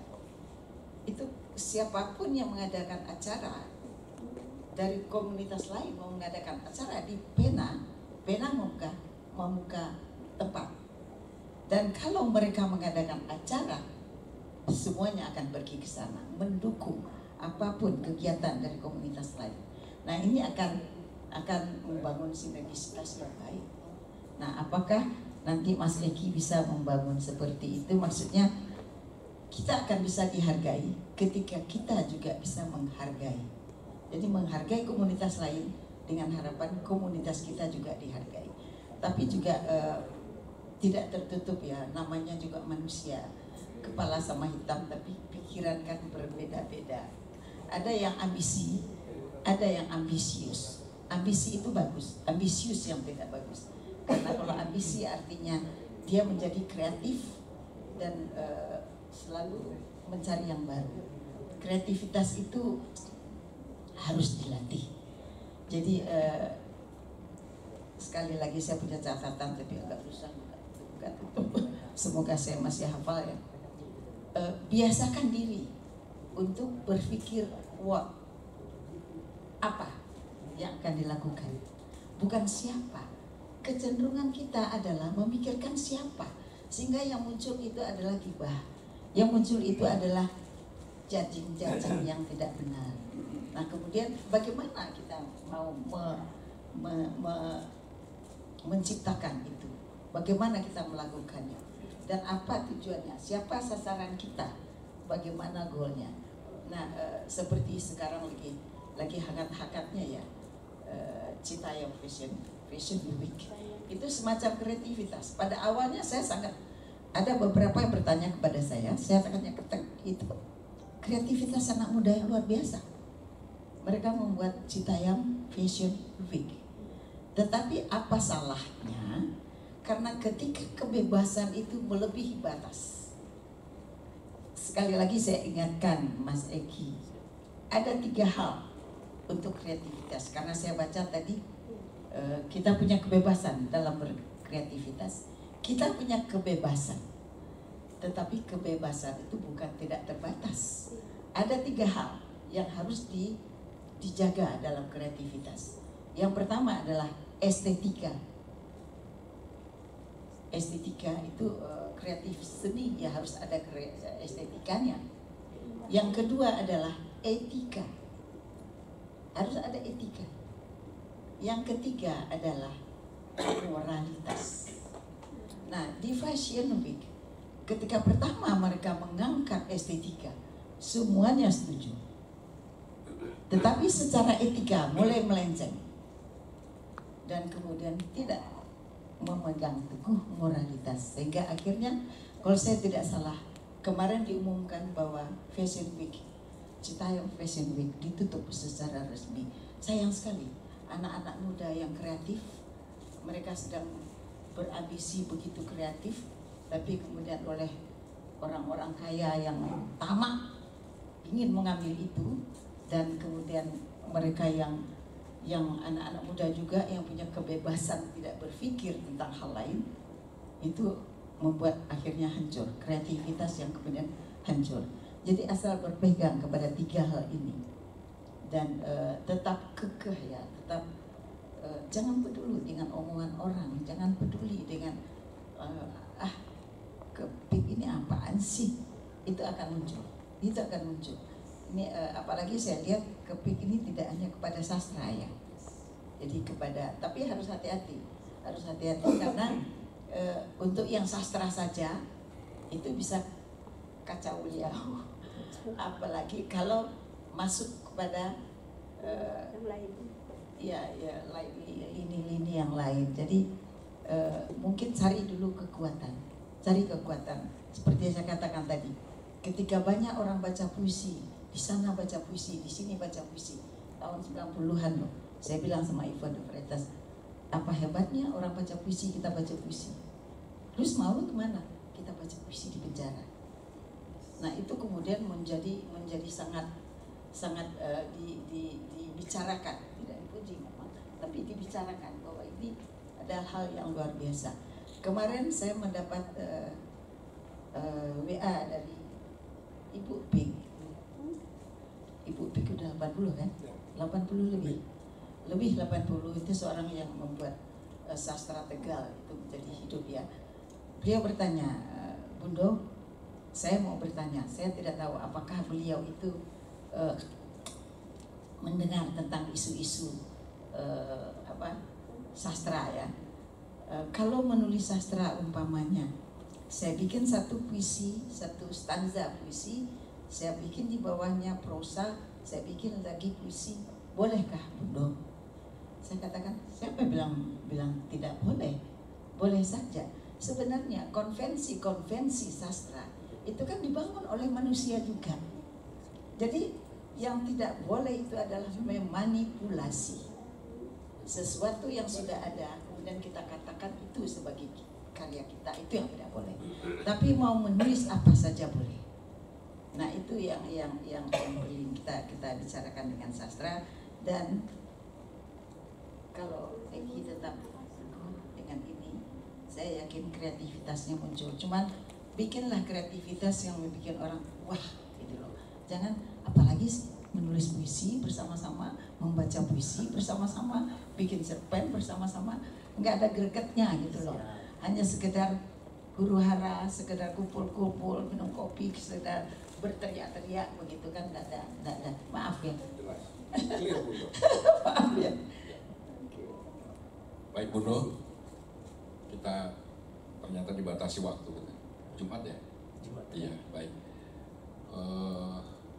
Speaker 6: Itu siapapun yang mengadakan acara dari komunitas lain mau mengadakan acara di PENA, PENA membuka, membuka tempat. Dan kalau mereka mengadakan acara, semuanya akan pergi ke sana mendukung apapun kegiatan dari komunitas lain. Nah ini akan akan membangun sinergisitas yang baik. Nah apakah nanti Mas Eki bisa membangun seperti itu? Maksudnya kita akan bisa dihargai ketika kita juga bisa menghargai. Jadi menghargai komunitas lain dengan harapan komunitas kita juga dihargai. Tapi juga eh, tidak tertutup ya, namanya juga manusia. Kepala sama hitam tapi pikiran kan berbeda-beda. Ada yang ambisi, ada yang ambisius. Ambisi itu bagus, ambisius yang tidak bagus. Karena kalau ambisi artinya dia menjadi kreatif dan uh, selalu mencari yang baru. Kreativitas itu harus dilatih. Jadi uh, sekali lagi saya punya catatan tapi agak susah buka tutup. Semoga saya masih hafal ya. Uh, biasakan diri untuk berpikir what, apa yang akan dilakukan, bukan siapa. Kecenderungan kita adalah memikirkan siapa, sehingga yang muncul itu adalah gibah, yang muncul itu adalah judging-judging yang tidak benar. Nah kemudian bagaimana kita mau me, me, me, menciptakan itu, bagaimana kita melakukannya, dan apa tujuannya, siapa sasaran kita, bagaimana goalnya. Nah e, seperti sekarang lagi lagi hangat-hangatnya ya e, Citayam Fashion Fashion Week itu semacam kreativitas. Pada awalnya saya sangat ada beberapa yang bertanya kepada saya, saya tanya itu kreativitas anak muda yang luar biasa. Mereka membuat Citayam Fashion Week. Tetapi apa salahnya? Karena ketika kebebasan itu melebihi batas. Sekali lagi saya ingatkan Mas Eki, ada tiga hal untuk kreativitas. Karena saya baca tadi kita punya kebebasan dalam berkreativitas. Kita punya kebebasan, tetapi kebebasan itu bukan tidak terbatas. Ada tiga hal yang harus di, dijaga dalam kreativitas. Yang pertama adalah estetika. Estetika itu uh, kreatif seni ya harus ada estetikanya. Yang kedua adalah etika. Harus ada etika. Yang ketiga adalah moralitas. Nah, di Fashion Week, ketika pertama mereka mengangkat estetika, semuanya setuju. Tetapi secara etika mulai melenceng. Dan kemudian tidak memegang teguh moralitas. Sehingga akhirnya, kalau saya tidak salah, kemarin diumumkan bahwa Fashion Week, Citayam Fashion Week ditutup secara resmi. Sayang sekali. Anak-anak muda yang kreatif, mereka sedang berambisi begitu kreatif, tapi kemudian oleh orang-orang kaya yang tamak ingin mengambil itu, dan kemudian mereka yang yang anak-anak muda juga yang punya kebebasan tidak berpikir tentang hal lain, itu membuat akhirnya hancur kreativitas yang kemudian hancur. Jadi asal berpegang kepada tiga hal ini dan uh, tetap kekeh ya, tetap uh, jangan peduli dengan omongan orang, jangan peduli dengan uh, ah kepik ini apaan sih, itu akan muncul, itu akan muncul. Ini uh, apalagi saya lihat Kepik ini tidak hanya kepada sastra ya, jadi kepada, tapi harus hati-hati, harus hati-hati karena uh, untuk yang sastra saja itu bisa kacau beliau, apalagi kalau masuk kepada uh, ya ya ini lini yang lain. Jadi uh, mungkin cari dulu kekuatan, cari kekuatan. Seperti yang saya katakan tadi, ketika banyak orang baca puisi, di sana baca puisi, di sini baca puisi. Tahun sembilan puluhan loh, saya bilang sama Ivo de Freitas, apa hebatnya orang baca puisi, kita baca puisi. Terus mau kemana? Kita baca puisi di penjara. Nah itu kemudian menjadi menjadi sangat sangat uh, di, di, dibicarakan, tidak dipuji memang, tapi dibicarakan bahwa ini adalah hal yang luar biasa. Kemarin saya mendapat uh, uh, W A dari Ibu Pink. Ibu Pik udah delapan puluh kan? delapan puluh lebih. Lebih delapan puluh, itu seorang yang membuat uh, sastra Tegal itu menjadi hidup ya. Beliau bertanya, Bundo, saya mau bertanya, saya tidak tahu apakah beliau itu uh, mendengar tentang isu-isu uh, apa sastra ya. Uh, kalau menulis sastra umpamanya, saya bikin satu puisi, satu stanza puisi, saya bikin di bawahnya prosa, saya bikin lagi puisi, bolehkah Bundo? Saya katakan, siapa bilang bilang tidak boleh? Boleh saja. Sebenarnya konvensi-konvensi sastra itu kan dibangun oleh manusia juga. Jadi yang tidak boleh itu adalah memanipulasi sesuatu yang sudah ada, kemudian kita katakan itu sebagai karya kita, itu yang tidak boleh. Tapi mau menulis apa saja boleh. Nah itu yang yang yang yang perlu kita kita bicarakan dengan sastra. Dan kalau Eki tetap dengan ini, saya yakin kreativitasnya muncul. Cuman bikinlah kreativitas yang membuat orang wah gitu loh. Jangan apalagi menulis puisi bersama-sama, membaca puisi bersama-sama, bikin cerpen bersama-sama, nggak ada gregetnya gitu loh. Hanya sekedar huru hara, sekedar kumpul-kumpul, minum kopi, sekedar berteriak-teriak begitu kan, nggak ada, nggak ada. Maaf ya. Maaf ya.
Speaker 3: Baik Bundo, kita ternyata dibatasi waktu. Jumat ya?
Speaker 2: Jumat.
Speaker 3: Iya, baik. Uh,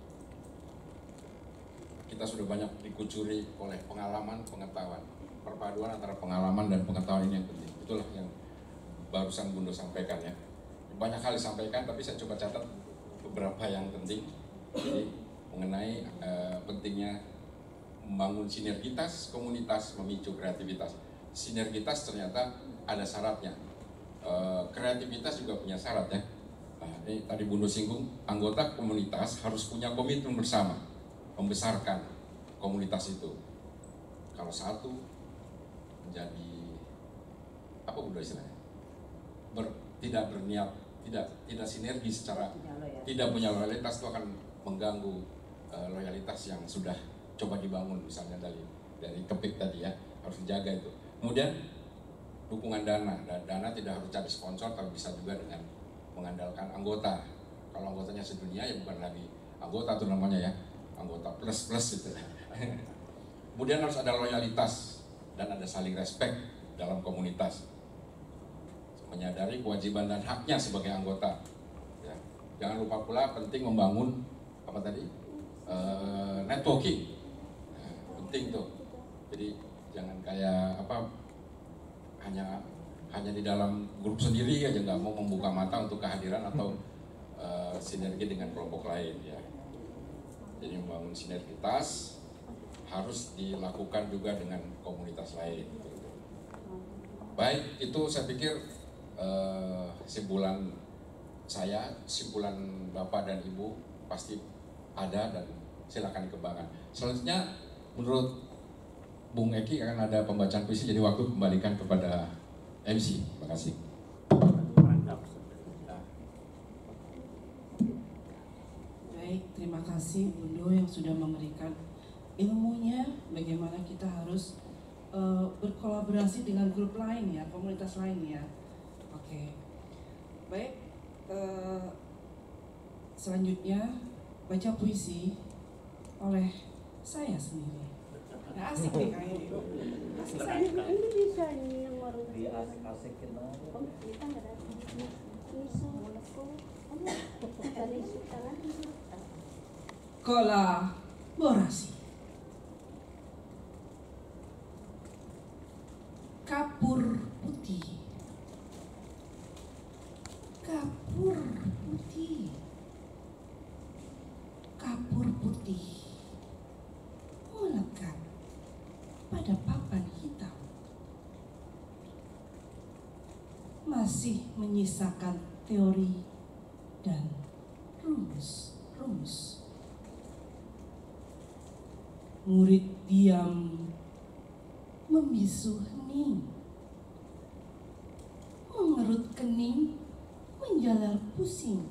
Speaker 3: kita sudah banyak dikucuri oleh pengalaman, pengetahuan. Perpaduan antara pengalaman dan pengetahuan ini yang penting. Itulah yang barusan Bundo sampaikan ya. Banyak hal disampaikan, tapi saya coba catat beberapa yang penting. Jadi mengenai uh, pentingnya membangun sinergitas komunitas, memicu kreativitas. Sinergitas ternyata ada syaratnya. Uh, kreativitas juga punya syarat ya. Nah, ini tadi Bundo singgung, anggota komunitas harus punya komitmen bersama, membesarkan komunitas itu. Kalau satu menjadi apa Bundo istilahnya? Ber, tidak berniat, tidak tidak sinergi secara tidak punya loyalitas, itu akan mengganggu uh, loyalitas yang sudah coba dibangun misalnya dari dari Kepik tadi ya, harus dijaga itu. Kemudian dukungan dana, dana tidak harus cari sponsor, tapi bisa juga dengan mengandalkan anggota. Kalau anggotanya sedunia ya bukan lagi anggota itu namanya ya, anggota plus plus gitu. Kemudian harus ada loyalitas dan ada saling respect dalam komunitas, menyadari kewajiban dan haknya sebagai anggota. Ya. Jangan lupa pula penting membangun apa tadi uh, networking, nah, penting tuh. Jadi jangan kayak apa hanya hanya di dalam grup sendiri aja, nggak mau membuka mata untuk kehadiran atau uh, sinergi dengan kelompok lain ya. Jadi membangun sinergitas harus dilakukan juga dengan komunitas lain. Baik, itu saya pikir uh, simpulan saya, simpulan Bapak dan Ibu pasti ada dan silakan dikembangkan. Selanjutnya menurut Bung Eki akan ada pembacaan puisi, jadi waktu kembalikan kepada M C. Terima kasih.
Speaker 1: Baik, terima kasih Bundo yang sudah memberikan ilmunya bagaimana kita harus uh, berkolaborasi dengan grup lain ya, komunitas lain ya. Oke, baik. Uh, selanjutnya baca puisi oleh saya sendiri. Nah, asik nih kayaknya. Asik saya.
Speaker 4: Ini bisa nih yang warung
Speaker 7: Dia asik-asik kenapa?
Speaker 4: kita nggak ada isu dari isu tangan
Speaker 1: Kolaborasi. Kapur putih. Kapur putih. Kapur putih melekat pada papan hitam, masih menyisakan teori dan rumus-rumus. Murid diam membisu hening, mengerut kening, menjalar pusing,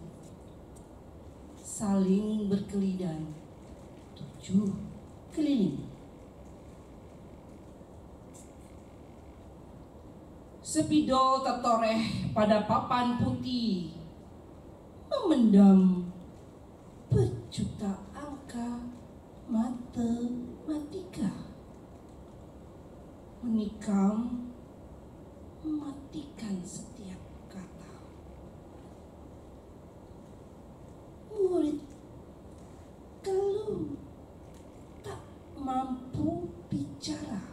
Speaker 1: saling berkelidan tujuh keliling. Spidol tertoreh pada papan putih, memendam berjuta angka matematika, menikam mematikan setiap kata. Murid keluh tak mampu bicara,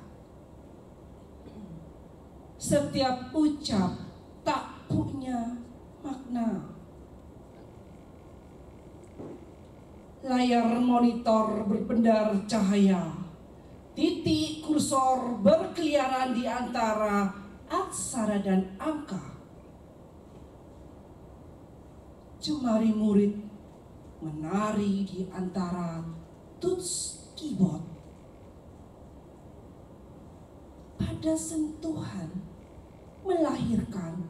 Speaker 1: setiap ucap tak punya makna. Layar monitor berpendar cahaya, titik kursor berkeliaran di antara aksara dan angka. Jemari murid menari di antara tuts keyboard. Pada sentuhan melahirkan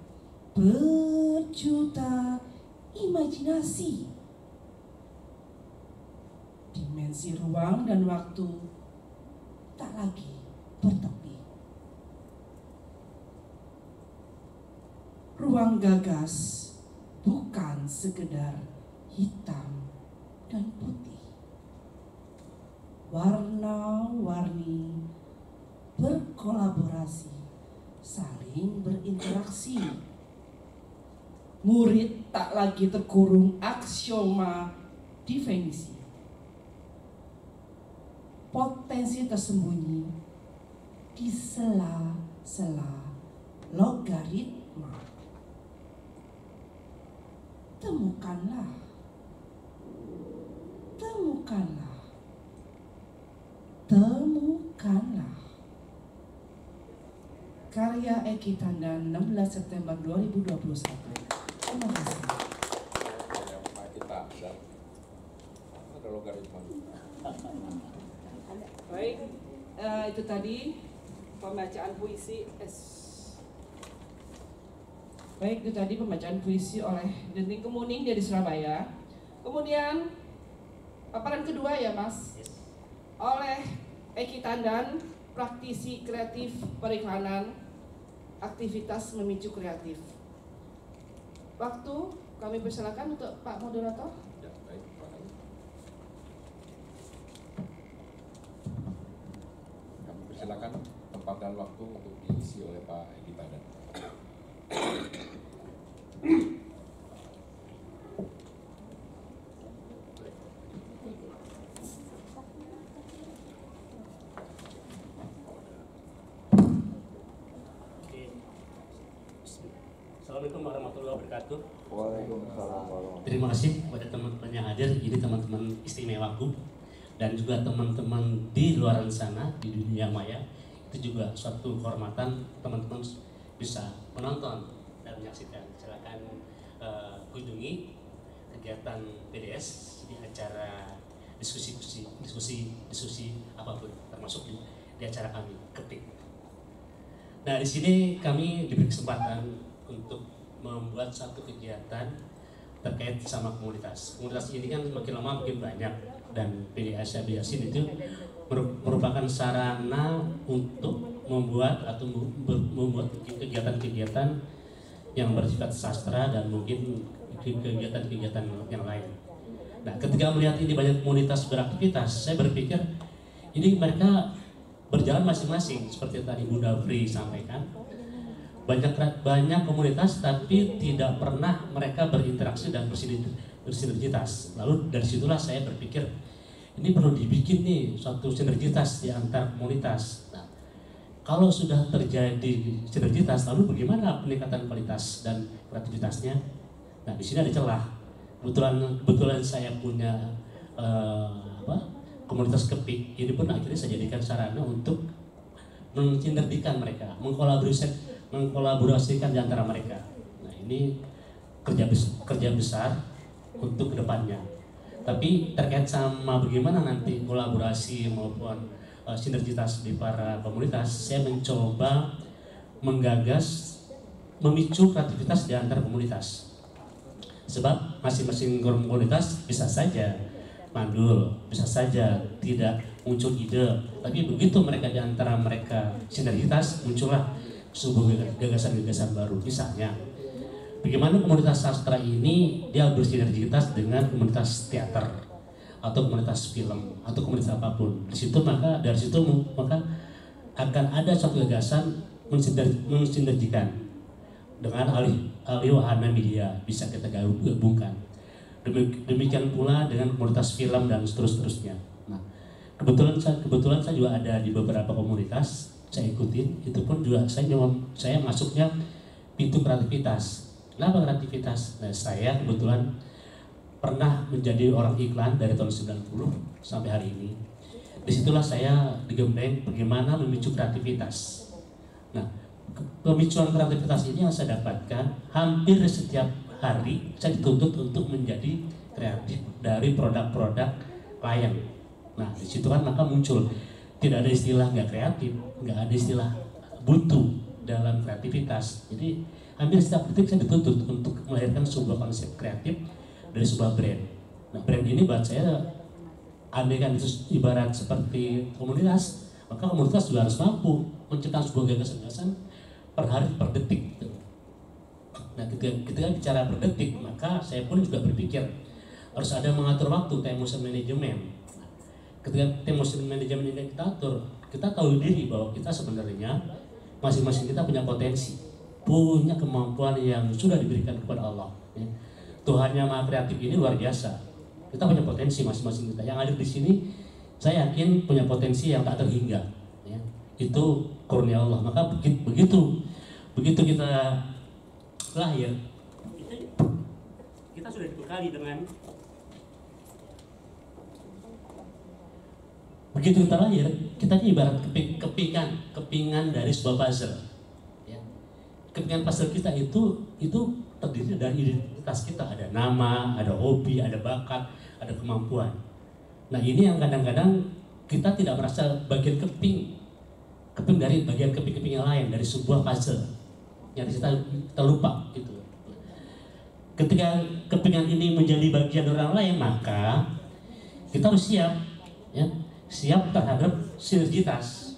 Speaker 1: berjuta imajinasi. Dimensi ruang dan waktu tak lagi bertepi. Ruang gagas bukan sekedar hitam dan putih. Warna-warni berkolaborasi, saling berinteraksi. Murid tak lagi terkurung aksioma definisi. Potensi tersembunyi di sela-sela logaritma. Temukanlah, temukanlah, temukanlah. Karya Eki Tandan, enam belas September dua ribu dua puluh satu. Terima kasih.
Speaker 5: Kita ada logaritma.
Speaker 1: Baik, uh, itu tadi pembacaan puisi S. Baik, itu tadi pembacaan puisi oleh Denting Kemuning dari Surabaya. Kemudian paparan kedua ya Mas, oleh Eki Tandan, praktisi kreatif periklanan, aktivitas memicu kreatif. Waktu kami persilakan untuk Pak Moderator.
Speaker 5: Ya, baik, Pak. Kami persilakan tempat dan waktu untuk diisi oleh Pak Eki Tandan.
Speaker 2: Assalamualaikum warahmatullahi wabarakatuh.
Speaker 7: Waalaikumsalam warahmatullahi.
Speaker 2: Terima kasih kepada teman-teman yang hadir. Ini teman-teman istimewaku dan juga teman-teman di luar sana di dunia maya. Itu juga suatu kehormatan teman-teman bisa menonton dan menyaksikan. Silakan uh, kunjungi kegiatan P D S di acara diskusi-diskusi, diskusi-diskusi apapun, termasuk di, di acara kami Ketik. Nah, di sini kami diberi kesempatan untuk membuat satu kegiatan terkait sama komunitas. Komunitas ini kan makin lama makin banyak dan P D S Yasin itu merupakan sarana untuk membuat atau membuat kegiatan-kegiatan yang bersifat sastra dan mungkin kegiatan-kegiatan yang lain. Nah, ketika melihat ini banyak komunitas beraktivitas, saya berpikir ini mereka berjalan masing-masing seperti tadi Bunda Fri sampaikan. Banyak banyak komunitas tapi tidak pernah mereka berinteraksi dan bersinergitas. Lalu dari situlah saya berpikir ini perlu dibikin nih suatu sinergitas di antar komunitas. Nah, kalau sudah terjadi sinergitas, lalu bagaimana peningkatan kualitas dan kreativitasnya? Nah, di sini ada celah. Kebetulan kebetulan saya punya uh, apa, komunitas kepik, ini pun akhirnya saya jadikan sarana untuk mensinergikan mereka, mengkolaborasikan, mengkolaborasikan di antara mereka. Nah, ini kerja besar, kerja besar untuk kedepannya. Tapi terkait sama bagaimana nanti kolaborasi maupun uh, sinergitas di para komunitas, saya mencoba menggagas, memicu kreativitas di antara komunitas. Sebab masing-masing komunitas bisa saja mandul, bisa saja tidak muncul ide, tapi begitu mereka di antara mereka sinergitas, muncullah sebuah gagasan-gagasan baru. Misalnya, bagaimana komunitas sastra ini dia bersinergitas dengan komunitas teater atau komunitas film atau komunitas apapun. Di situ maka dari situ maka akan ada suatu gagasan mensinergikan dengan alih alih wahana media, bisa kita gabungkan. Demikian pula dengan komunitas film dan seterusnya. Nah, kebetulan saya kebetulan saya juga ada di beberapa komunitas saya ikutin. Itu pun juga saya saya masuknya pintu kreativitas. Kenapa kreativitas? Nah, saya kebetulan pernah menjadi orang iklan dari tahun sembilan puluh sampai hari ini. Disitulah saya digembleng bagaimana memicu kreativitas. Nah, pemicuan kreativitas ini yang saya dapatkan hampir setiap hari saya dituntut untuk menjadi kreatif dari produk-produk klien. Nah, di situ kan maka muncul tidak ada istilah nggak kreatif, nggak ada istilah buntu dalam kreativitas. Jadi hampir setiap detik saya dituntut untuk melahirkan sebuah konsep kreatif dari sebuah brand. Nah, brand ini buat saya andaikan itu ibarat seperti komunitas, maka komunitas juga harus mampu menciptakan sebuah gagasan-gagasan per hari per detik. Nah, ketika, ketika bicara per detik, maka saya pun juga berpikir harus ada mengatur waktu, time motion management. Nah, ketika time motion management ini kita atur, kita tahu diri bahwa kita sebenarnya masing-masing kita punya potensi, punya kemampuan yang sudah diberikan kepada Allah. Ya. Tuhan yang Maha Kreatif ini luar biasa. Kita punya potensi masing-masing kita. Yang ada di sini, saya yakin punya potensi yang tak terhingga. Ya. Itu karunia Allah. Maka begitu begitu, begitu kita lahir, kita, kita sudah dibekali dengan begitu kita lahir, kita ini ibarat keping, kepingan, kepingan dari sebuah puzzle. Ya. Kepingan puzzle kita itu itu terdiri dari identitas kita, ada nama, ada hobi, ada bakat, ada kemampuan. Nah, ini yang kadang-kadang kita tidak merasa bagian keping, keping dari bagian keping-keping yang lain dari sebuah puzzle. Yang kita, kita lupa gitu. Ketika kepingan ini menjadi bagian orang lain, maka kita harus siap, ya, siap terhadap sinergitas.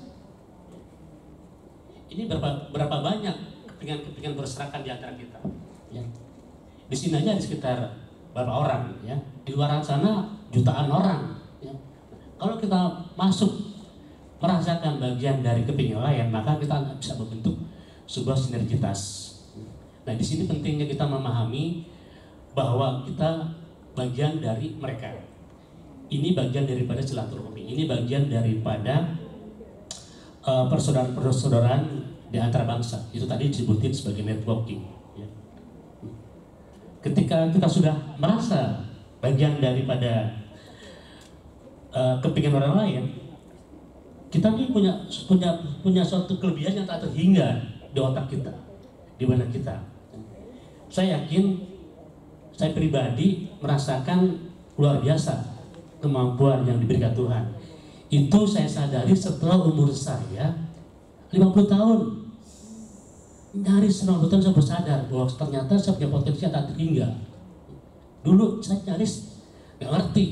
Speaker 2: Ini berapa berapa banyak kepingan-kepingan berserakan di antara kita. Ya. Di sini aja ada sekitar berapa orang, ya. Di luar sana jutaan orang. Ya. Kalau kita masuk merasakan bagian dari kepingan lain, maka kita bisa membentuk sebuah sinergitas. Nah, di sini pentingnya kita memahami bahwa kita bagian dari mereka. Ini bagian daripada silaturahmi. Ini bagian daripada uh, persaudaraan-persaudaraan di antara bangsa. Itu tadi disebutin sebagai networking. Ya. Ketika kita sudah merasa bagian daripada uh, kepingan orang lain, kita ini punya punya punya suatu kelebihan yang tak terhingga di otak kita, di mana kita. Saya yakin, saya pribadi merasakan luar biasa kemampuan yang diberikan Tuhan. Itu saya sadari setelah umur saya lima puluh tahun. Nyaris lima puluh tahun saya bersadar bahwa ternyata saya punya potensi yang tak terhingga. Dulu saya nyaris nggak ngerti,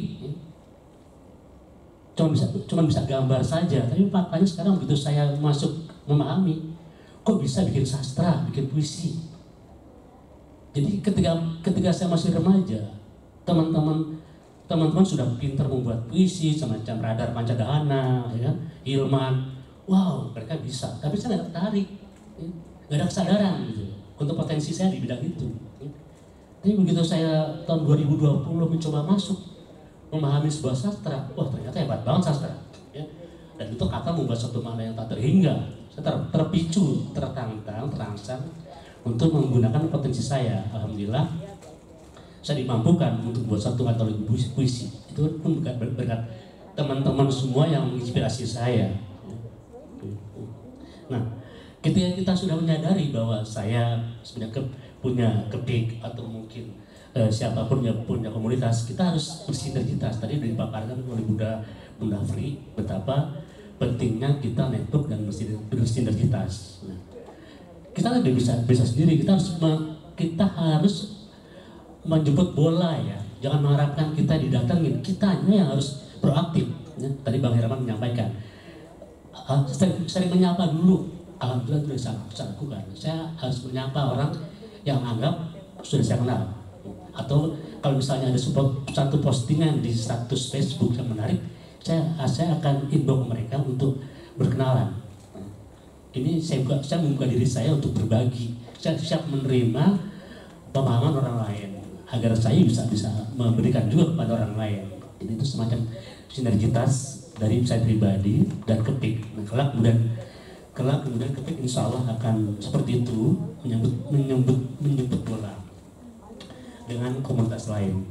Speaker 2: cuma bisa cuma bisa gambar saja. Tapi faktanya sekarang begitu saya masuk memahami, kok bisa bikin sastra, bikin puisi. Jadi ketika ketika saya masih remaja, teman-teman teman-teman sudah pintar membuat puisi semacam Radar Pancadhana, ya, Hilman, wow mereka bisa, tapi saya nggak tertarik, ya. Nggak ada kesadaran gitu untuk potensi saya di bidang itu. Ya. Tapi begitu saya tahun dua ribu dua puluh mencoba masuk memahami sebuah sastra, wah ternyata hebat banget sastra, ya. Dan itu kata membuat suatu makna yang tak terhingga. Saya ter, terpicu, tertantang, terangsang untuk menggunakan potensi saya. Alhamdulillah saya dimampukan untuk buat satu antologi puisi. Itu pun berkat, berkat teman-teman semua yang menginspirasi saya. Nah, ketika kita sudah menyadari bahwa saya sebenarnya ke, punya kepik atau mungkin eh, siapapun yang punya komunitas, kita harus bersinergitas. Tadi sudah dipaparkan oleh Bunda Bunda Fri betapa pentingnya kita network dan bersinergitas. Nah, kita tidak bisa bisa sendiri. Kita harus kita harus menjemput bola, ya, jangan mengharapkan kita didatangin, kitanya yang harus proaktif, ya. Tadi Bang Herman menyampaikan, uh, sering, sering menyapa dulu. Alhamdulillah itu bisa saya lakukan. Saya harus menyapa orang yang anggap sudah saya kenal, atau kalau misalnya ada satu postingan di status Facebook yang menarik, saya saya akan inbox mereka untuk berkenalan. Ini saya buka, saya membuka diri saya untuk berbagi. Saya siap menerima pemahaman orang lain, agar saya bisa bisa memberikan juga kepada orang lain. Jadi itu semacam sinergitas dari saya pribadi dan kepik. Nah, kelak kemudian kelak kemudian kepik insya Allah akan seperti itu menyambut menyambut menyambut bola dengan komunitas lain.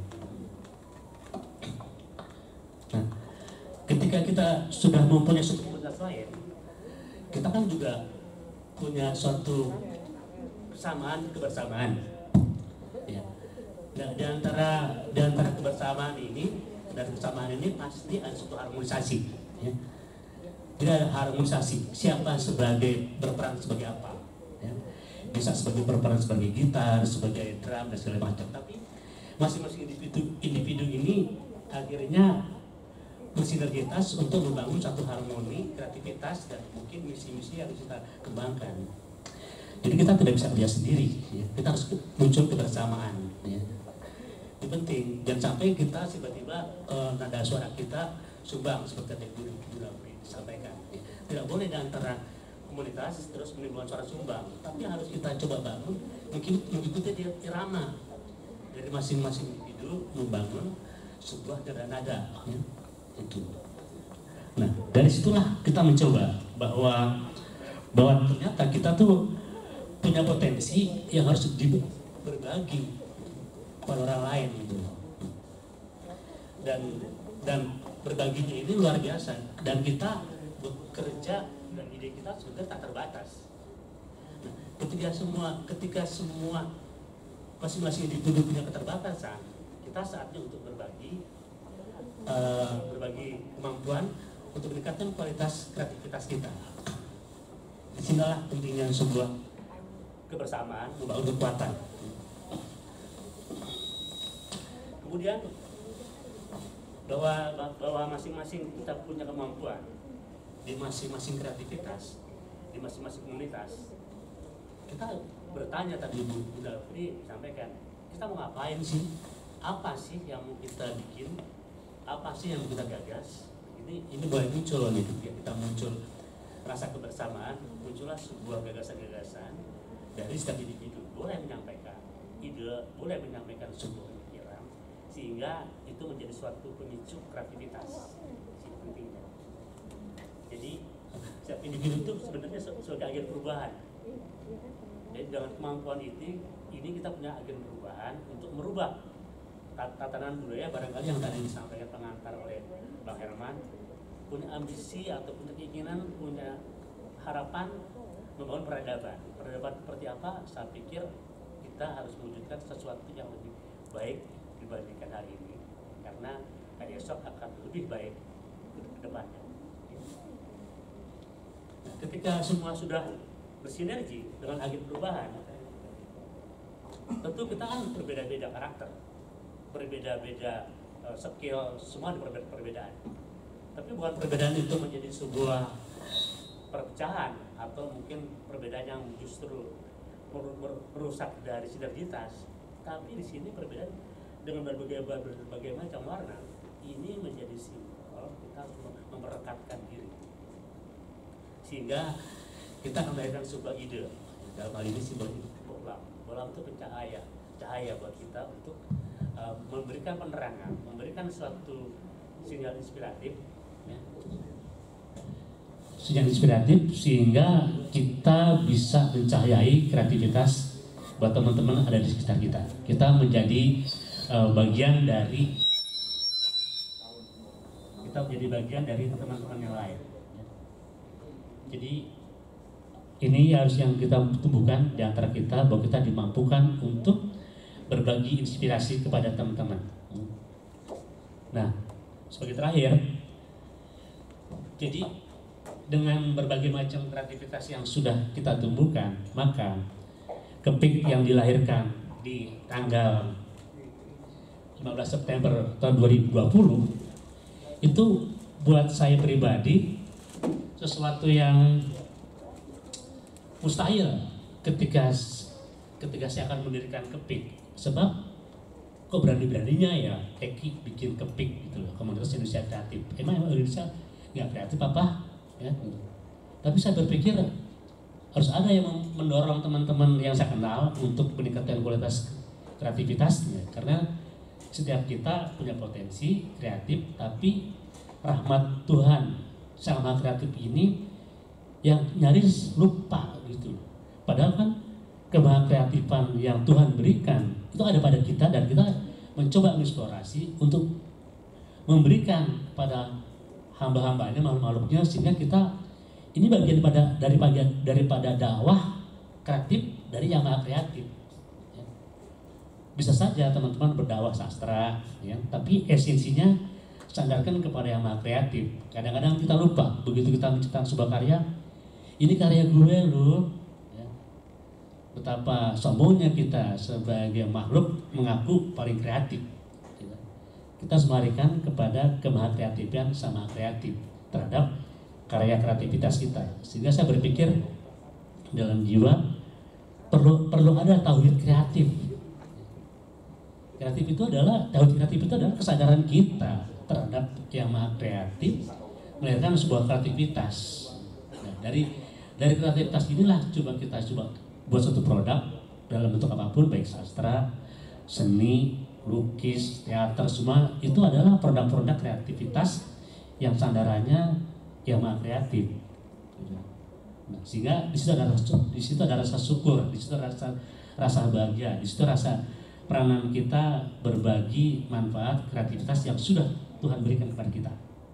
Speaker 2: Nah, ketika kita sudah mempunyai suatu komunitas lain, kita kan juga punya suatu kesamaan kebersamaan. Ya. Nah, di antara di antara kebersamaan ini dan kesamaan ini pasti ada suatu harmonisasi, ya. Tidak ada harmonisasi siapa sebagai berperan sebagai apa, ya. Bisa sebagai berperan sebagai gitar, sebagai drum dan segala macam, tapi masing-masing individu individu ini akhirnya bersinergitas untuk membangun satu harmoni, kreativitas dan mungkin misi-misi yang harus kita kembangkan. Jadi kita tidak bisa kerja sendiri, ya. Kita harus muncul kebersamaan, ya. Itu penting. Jangan sampai kita tiba-tiba uh, nada suara kita sumbang seperti yang dulu disampaikan. Ya. Tidak boleh di antara komunitas terus menimbulkan suara sumbang, tapi harus kita coba bangun mungkin mengikuti irama dari masing-masing individu membangun sebuah nada-nada, ya. Itu. Nah, dari situlah kita mencoba bahwa bahwa ternyata kita tuh punya potensi yang harus berbagi pada orang lain gitu. Dan dan berbaginya ini luar biasa, dan kita bekerja dan ide kita sebenarnya tak terbatas. Nah, ketika semua ketika semua masing-masing individu punya keterbatasan, kita saatnya untuk berbagi uh, berbagi kemampuan untuk meningkatkan kualitas kreativitas kita. Disinilah pentingnya sebuah kebersamaan membangun kekuatan. Kemudian bahwa bahwa masing-masing kita punya kemampuan di masing-masing kreativitas, di masing-masing komunitas. Kita bertanya tadi Bu Bunda Fri sampaikan, kita mau ngapain sih? Apa sih yang mau kita bikin? Apa sih yang kita gagas? Ini ini boleh muncul nih, kita muncul rasa kebersamaan, muncullah sebuah gagasan-gagasan dari setiap individu. Boleh menyampaikan ide, boleh menyampaikan sebuah pikiran, sehingga itu menjadi suatu pemicu kreativitas. Si pentingnya. Jadi setiap individu itu sebenarnya sebagai agen perubahan. Jadi dengan kemampuan itu, ini kita punya agen perubahan untuk merubah tatanan budaya. Barangkali yang tadi disampaikan pengantar oleh Bang Herman, punya ambisi atau punya keinginan, punya harapan membangun peradaban. Peradaban seperti apa? Saya pikir kita harus mewujudkan sesuatu yang lebih baik dibandingkan hari ini, karena hari esok akan lebih baik ke depannya. Nah, ketika semua sudah bersinergi dengan agen perubahan, tentu kita kan berbeda-beda karakter, berbeda-beda uh, skill, semua ada perbedaan. Tapi bukan perbedaan itu menjadi sebuah perpecahan atau mungkin perbedaan yang justru merusak dari sinergitas. Tapi di sini perbedaan dengan berbagai berbagai macam warna ini menjadi simbol kita memperekatkan diri, sehingga kita akan melahirkan sebuah ide. Dalam hal ini simbol bolam. Bolam itu pencahaya, cahaya buat kita untuk uh, memberikan penerangan, memberikan suatu sinyal inspiratif, ya. Sinyal inspiratif sehingga kita bisa mencahayai kreativitas buat teman-teman ada di sekitar kita. Kita menjadi uh, bagian dari kita menjadi bagian dari teman-teman yang lain. Ya. Jadi ini harus yang kita tumbuhkan di antara kita, bahwa kita dimampukan untuk berbagi inspirasi kepada teman-teman. Nah, sebagai terakhir, jadi dengan berbagai macam kreativitas yang sudah kita tumbuhkan, maka Kepik yang dilahirkan di tanggal lima belas September tahun dua ribu dua puluh itu buat saya pribadi sesuatu yang mustahil ketika ketika saya akan mendirikan Kepik. Sebab kok berani-beraninya ya Eki bikin Kepik gitu loh, komunitas Indonesia kreatif. Emang emang Indonesia nggak kreatif apa? Ya, gitu. Tapi saya berpikir harus ada yang mendorong teman-teman yang saya kenal untuk meningkatkan kualitas kreativitasnya, karena setiap kita punya potensi kreatif, tapi rahmat Tuhan Sang Maha Kreatif ini yang nyaris lupa gitu. Padahal kan kemahakreatifan yang Tuhan berikan itu ada pada kita, dan kita mencoba mengeksplorasi untuk memberikan pada hamba-hambanya, makhluk-makhluknya, sehingga kita ini bagian daripada daripada daripada dakwah kreatif dari yang maha kreatif. Ya. Bisa saja teman-teman berdakwah sastra, ya, tapi esensinya sandarkan kepada yang maha kreatif. Kadang-kadang kita lupa begitu kita menciptakan sebuah karya, ini karya gue loh. Ya. Betapa sombongnya kita sebagai makhluk mengaku paling kreatif. Kita harus melarikan kepada kemahakreatifan sama kreatif terhadap karya kreativitas kita. Sehingga saya berpikir dalam jiwa perlu perlu ada tauhid kreatif. Kreatif itu adalah tauhid kreatif itu adalah kesadaran kita terhadap yang maha kreatif melahirkan sebuah kreativitas. Nah, dari dari kreativitas inilah coba kita coba buat suatu produk dalam bentuk apapun, baik sastra, seni, lukis, teater, semua itu adalah produk-produk kreativitas yang sandarannya yang maha kreatif. Nah, sehingga di situ ada rasa, di situ ada rasa syukur, di situ ada rasa rasa bahagia, di situ rasa peranan kita berbagi manfaat kreativitas yang sudah Tuhan berikan kepada kita.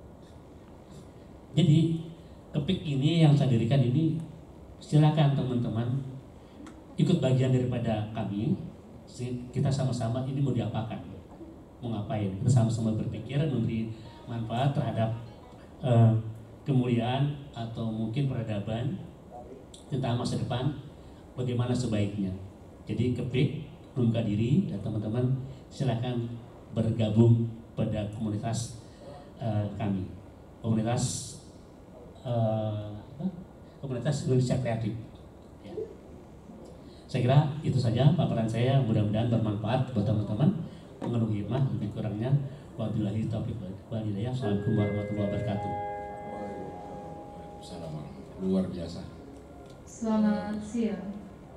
Speaker 2: Jadi Kepik ini yang saya dirikan ini, silakan teman-teman ikut bagian daripada kami. Kita sama-sama ini mau diapakan, mau ngapain, kita sama-sama berpikir memberi manfaat terhadap uh, kemuliaan atau mungkin peradaban tentang masa depan, bagaimana sebaiknya. Jadi Kepik membuka diri, dan teman-teman silakan bergabung pada komunitas uh, kami, komunitas uh, komunitas Indonesia Kreatif. Saya kira itu saja paparan saya, mudah-mudahan bermanfaat buat teman-teman. Mengeluh hikmah, lebih kurangnya wabillahi taufiq wal hidayah. Assalamualaikum warahmatullahi wabarakatuh.
Speaker 3: Assalamualaikum. Luar biasa.
Speaker 8: Selamat siang.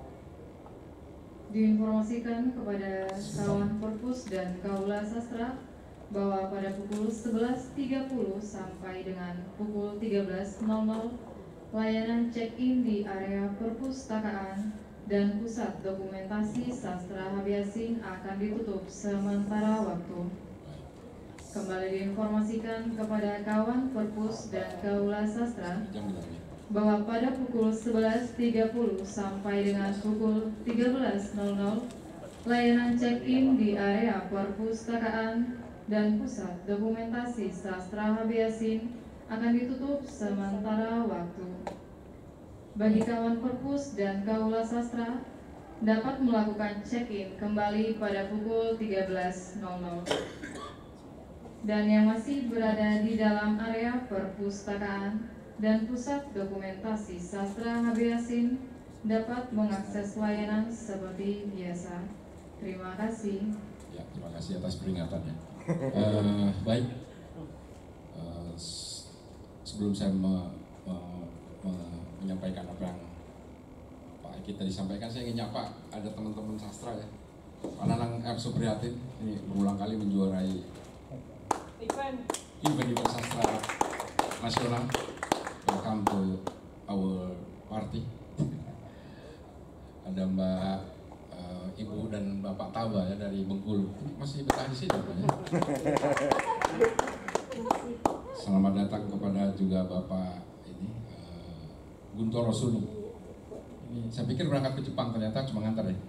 Speaker 8: Diinformasikan kepada kawan Perpus dan Kaula Sastra bahwa pada pukul sebelas tiga puluh sampai dengan pukul tiga belas nol nol layanan check-in di area perpustakaan dan pusat dokumentasi sastra Habiasin akan ditutup sementara waktu. Kembali diinformasikan kepada kawan Perpus dan Kaula Sastra bahwa pada pukul sebelas tiga puluh sampai dengan pukul tiga belas nol nol layanan check-in di area perpustakaan dan pusat dokumentasi sastra Habiasin akan ditutup sementara waktu. Bagi kawan Perpus dan Kaula Sastra dapat melakukan check-in kembali pada pukul tiga belas nol nol. Dan yang masih berada di dalam area perpustakaan dan pusat dokumentasi sastra Habiasin dapat mengakses layanan seperti biasa. Terima kasih.
Speaker 3: Ya, terima kasih atas peringatannya. uh, baik. sebelum saya me, me, me, menyampaikan apa yang Pak Eki tadi sampaikan, saya ingin nyapa ada teman-teman sastra ya. Pak Nanang R. Suprihatin ini berulang kali menjuarai event-event sastra nasional. Welcome to our party. Ada Mbak uh, Ibu dan Bapak Taba ya dari Bengkulu. Masih betah di sini Pak ya. Selamat datang kepada juga Bapak ini uh, Guntoro Sunu. Ini saya pikir berangkat ke Jepang, ternyata cuma ngantar ya.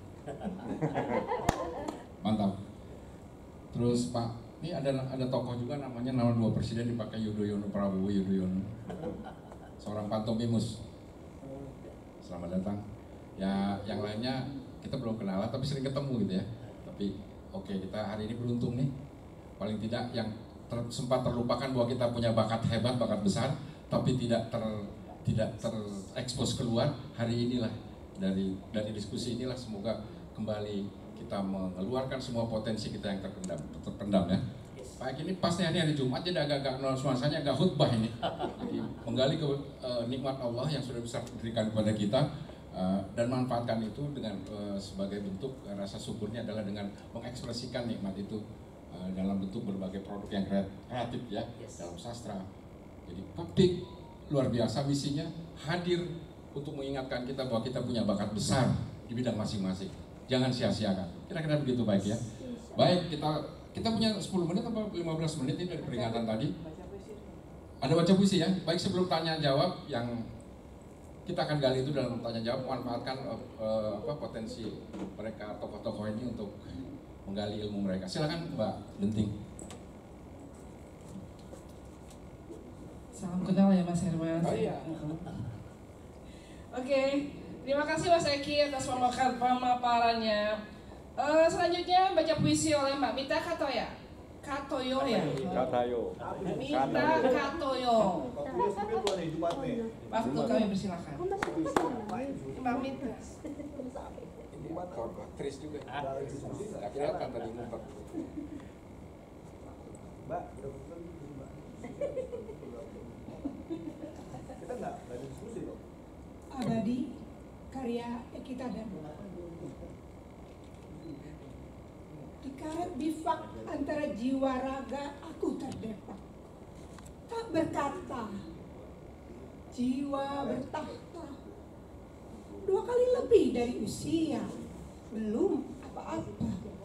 Speaker 3: Mantap. Terus Pak, ini ada ada tokoh juga namanya nama dua presiden dipakai Yudhoyono Prabowo Yudhoyono. Seorang pantomimus. Selamat datang. Ya yang lainnya kita belum kenalan tapi sering ketemu gitu ya. Tapi oke okay, kita hari ini beruntung nih. Paling tidak yang ter, sempat terlupakan bahwa kita punya bakat hebat, bakat besar, tapi tidak ter tidak terekspos keluar. Hari inilah dari dari diskusi inilah semoga kembali kita mengeluarkan semua potensi kita yang terpendam terpendam ya. Pak Eki ini pasnya ini hari Jumat jadi agak-agak nuansanya agak khutbah ini. Jadi menggali ke uh, nikmat Allah yang sudah bisa diberikan kepada kita uh, dan manfaatkan itu dengan uh, sebagai bentuk uh, rasa syukurnya adalah dengan mengekspresikan nikmat itu uh, dalam bentuk berbagai produk yang kreatif ya, yes. Dalam sastra. Jadi publik luar biasa misinya hadir untuk mengingatkan kita bahwa kita punya bakat besar di bidang masing-masing. Jangan sia-siakan. Kira-kira begitu baik ya. Baik, kita kita punya sepuluh menit atau lima belas menit ini dari peringatan tadi. Ada baca puisi ya. Baik, sebelum tanya jawab yang kita akan gali itu dalam tanya jawab, manfaatkan uh, apa potensi mereka tokoh-tokoh ini untuk menggali ilmu mereka. Silakan Mbak Denting.
Speaker 1: Salam kenal ya Mas Herman.
Speaker 3: Oh, iya.
Speaker 1: Oke, terima kasih Mas Eki atas pemaparannya. Uh, selanjutnya baca puisi oleh Mbak Mita Katoya. Katoyo ya?
Speaker 7: Katayo.
Speaker 1: Mita Katoyo. Waktu kami persilakan. Mbak Mita.
Speaker 3: Ini aktris juga. Nggak kelihatan tadi ngumpet.
Speaker 7: Mbak, kita nggak ada diskusi loh.
Speaker 9: Abadi karya Eki Tadar. Di karet bifak antara jiwa raga aku terdepak. Tak berkata, jiwa bertahta. Dua kali lebih dari usia, belum apa-apa.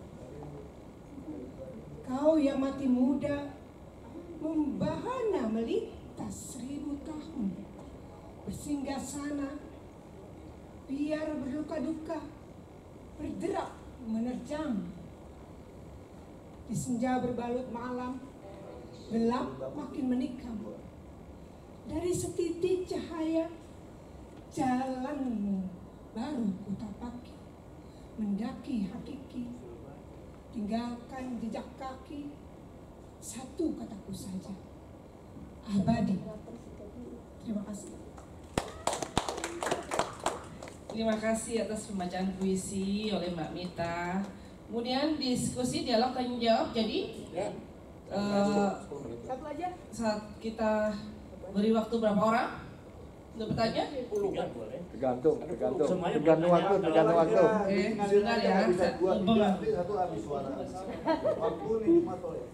Speaker 9: Kau yang mati muda, membahana melintas seribu tahun. Bersinggah sana, biar berluka duka, bergerak menerjang. Di senja berbalut malam, gelap makin menikam. Dari setitik cahaya, jalanmu baru kutapaki. Mendaki hakiki, tinggalkan jejak kaki. Satu kataku saja, abadi. Terima kasih.
Speaker 1: Terima kasih atas pembacaan puisi oleh Mbak Mita. Kemudian diskusi dialog tanya jawab. Jadi
Speaker 3: Ya.
Speaker 1: uh,
Speaker 4: Satu aja.
Speaker 1: saat kita beri waktu berapa orang untuk bertanya?
Speaker 7: Tergantung, tergantung, tergantung waktu, tergantung waktu.
Speaker 1: Oke, sebentar ya.
Speaker 7: Bisa dua,
Speaker 1: Saya-
Speaker 7: tiga, satu habis suara. Waktu nih cuma toleh.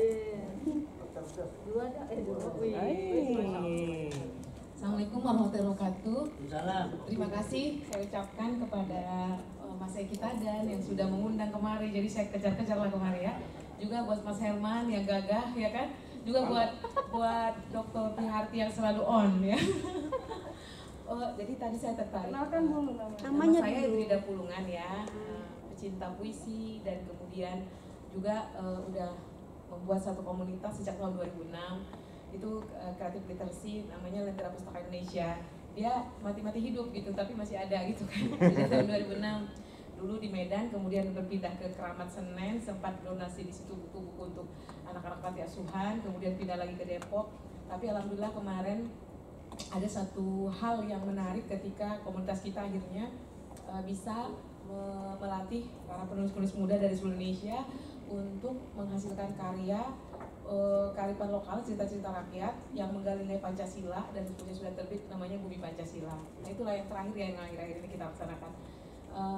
Speaker 4: Dua ada, eh dua.
Speaker 10: Assalamualaikum warahmatullahi wabarakatuh. Terima kasih saya ucapkan kepada uh, Mas Eki Tadar yang sudah mengundang kemari. Jadi saya kejar-kejar lah kemari ya. Juga buat Mas Herman yang gagah ya kan. Juga buat buat Doktor Piharti yang selalu on ya. Oh, jadi tadi saya tertarik.
Speaker 4: Kenalkan dulu namanya.
Speaker 10: Nama
Speaker 4: Namanya
Speaker 10: saya
Speaker 4: dulu.
Speaker 10: Frida Pulungan ya, uh, pecinta puisi dan kemudian juga uh, udah membuat satu komunitas sejak tahun dua ribu enam. Itu uh, kreatif literasi namanya Lentera Pustaka Indonesia. Dia mati-mati hidup gitu tapi masih ada gitu kan. Sejak tahun dua ribu enam dulu di Medan, kemudian berpindah ke Keramat Senen, sempat donasi di situ buku-buku untuk anak-anak panti asuhan, kemudian pindah lagi ke Depok. Tapi alhamdulillah kemarin ada satu hal yang menarik ketika komunitas kita akhirnya uh, bisa me melatih para penulis-penulis muda dari seluruh Indonesia untuk menghasilkan karya uh, kearifan lokal, cerita-cerita rakyat yang menggali nilai Pancasila dan sebetulnya sudah terbit namanya Bumi Pancasila. Nah itulah yang terakhir ya, yang akhir-akhir ini kita laksanakan. Uh,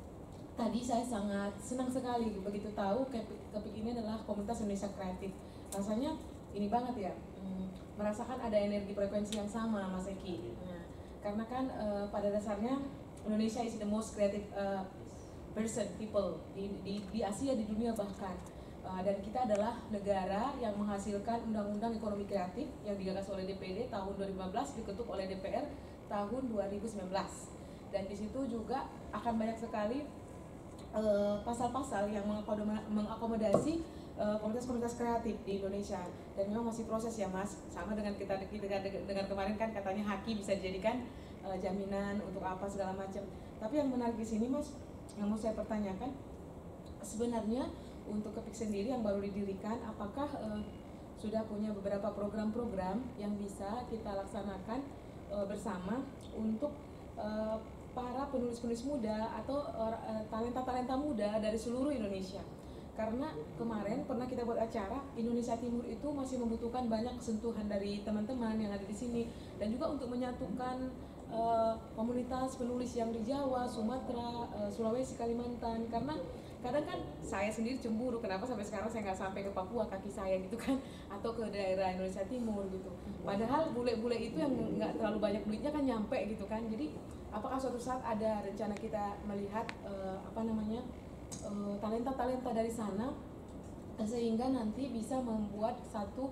Speaker 10: tadi saya sangat senang sekali begitu tahu Kepik ini adalah komunitas Indonesia kreatif. Rasanya ini banget ya, hmm, merasakan ada energi frekuensi yang sama Mas Eki. Nah, karena kan uh, pada dasarnya Indonesia is the most creative uh, person, people di, di, di Asia, di dunia bahkan. Uh, dan kita adalah negara yang menghasilkan undang-undang ekonomi kreatif yang digagas oleh D P D tahun dua ribu lima belas, diketuk oleh D P R tahun dua ribu sembilan belas. Dan di situ juga akan banyak sekali pasal-pasal uh, yang mengakomodasi uh, komunitas-komunitas kreatif di Indonesia. Dan memang masih proses ya Mas, sama dengan kita dengan, dengan kemarin kan katanya haki bisa dijadikan uh, jaminan untuk apa segala macam. Tapi yang menarik di sini Mas, yang mau saya pertanyakan, sebenarnya untuk Kepik sendiri yang baru didirikan, apakah uh, sudah punya beberapa program-program yang bisa kita laksanakan uh, bersama untuk uh, para penulis-penulis muda atau uh, talenta-talenta muda dari seluruh Indonesia? Karena kemarin pernah kita buat acara, Indonesia Timur itu masih membutuhkan banyak sentuhan dari teman-teman yang ada di sini, dan juga untuk menyatukan uh, komunitas penulis yang di Jawa, Sumatera, uh, Sulawesi, Kalimantan. Karena kadang kan saya sendiri cemburu kenapa sampai sekarang saya nggak sampai ke Papua kaki saya gitu kan, atau ke daerah Indonesia Timur gitu. Padahal bule-bule itu yang nggak terlalu banyak duitnya kan nyampe gitu kan. Jadi apakah suatu saat ada rencana kita melihat uh, apa namanya uh, talenta-talenta dari sana sehingga nanti bisa membuat satu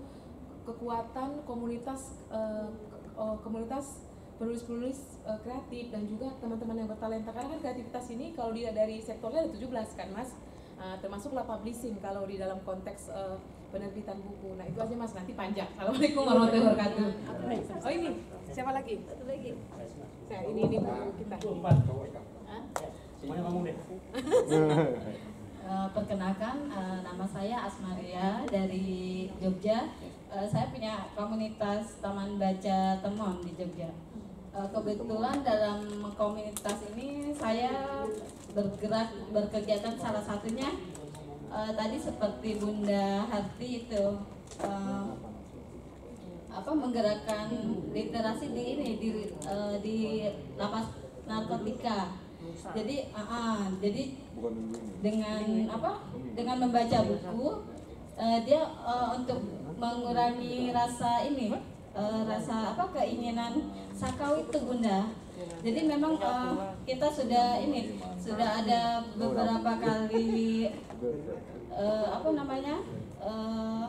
Speaker 10: kekuatan komunitas uh, uh, komunitas penulis-penulis uh, kreatif dan juga teman-teman yang bertalenta. Karena kan kreativitas ini kalau dia dari sektornya ada tujuh belas kan Mas, uh, termasuklah publishing kalau di dalam konteks uh, penerbitan buku. Nah itu aja Mas, nanti panjang. Assalamualaikum warahmatullahi wabarakatuh. Oh ini siapa lagi? Satu lagi. Saya ini ini buku kita.
Speaker 2: Semuanya ngomong deh.
Speaker 11: Uh, perkenalkan, uh, nama saya Asmaria dari Jogja. Uh, saya punya komunitas Taman Baca Temon di Jogja. Uh, kebetulan dalam komunitas ini saya bergerak berkegiatan, salah satunya uh, tadi seperti Bunda Harti itu uh, apa menggerakkan literasi di ini di uh, di lapas narkotika. Jadi, uh, uh, jadi dengan apa? Dengan membaca buku, uh, dia uh, untuk mengurangi rasa ini, uh, rasa apa? Keinginan sakau itu Bunda. Jadi memang uh, kita sudah ini sudah ada beberapa kali uh, apa namanya? Uh,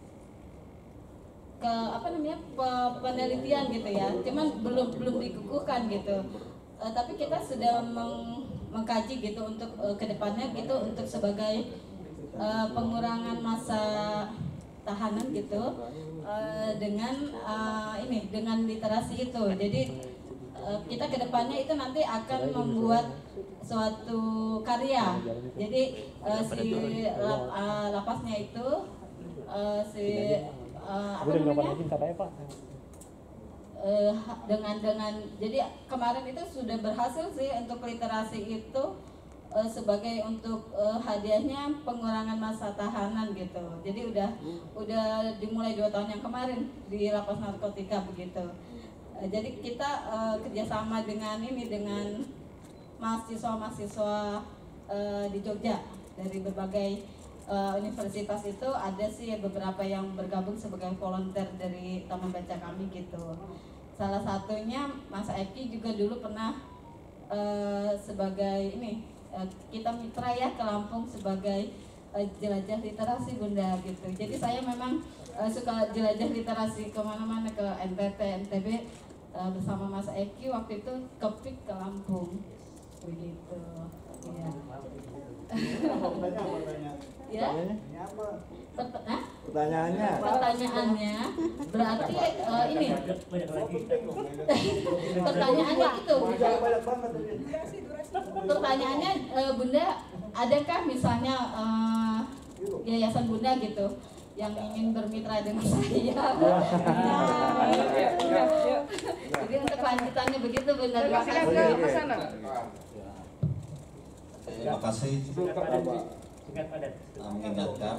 Speaker 11: ke apa namanya penelitian gitu ya, cuman belum belum dikukuhkan gitu. Uh, tapi kita sudah meng, mengkaji gitu untuk uh, kedepannya gitu untuk sebagai uh, pengurangan masa tahanan gitu uh, dengan uh, ini dengan literasi itu. Jadi uh, kita kedepannya itu nanti akan membuat suatu karya. Jadi uh, si lap, uh, lapasnya itu uh, si uh, apa namanya? Uh, dengan dengan jadi kemarin itu sudah berhasil sih untuk literasi itu uh, sebagai untuk uh, hadiahnya pengurangan masa tahanan gitu. Jadi udah udah dimulai dua tahun yang kemarin di lapas narkotika begitu. Uh, jadi kita uh, kerjasama dengan ini dengan mahasiswa-mahasiswa uh, di Jogja dari berbagai uh, universitas itu ada sih beberapa yang bergabung sebagai volunteer dari Taman Baca kami gitu. Salah satunya Mas Eki juga dulu pernah uh, sebagai ini uh, kita mitra ya ke Lampung sebagai uh, jelajah literasi Bunda gitu. Jadi saya memang uh, suka jelajah literasi kemana-mana ke N T T, N T B uh, bersama Mas Eki waktu itu Kepik ke Lampung begitu. Ya. Ya. Pertanyaan?
Speaker 7: Pertanyaannya.
Speaker 11: Pertanyaannya berarti uh, ini. Pertanyaannya itu. Pertanyaannya uh, Bunda, adakah misalnya uh, yayasan Bunda gitu yang ingin bermitra dengan saya? Nah, jadi untuk lanjutannya begitu Bunda. Terima kasih.
Speaker 12: Terima kasih. mengingatkan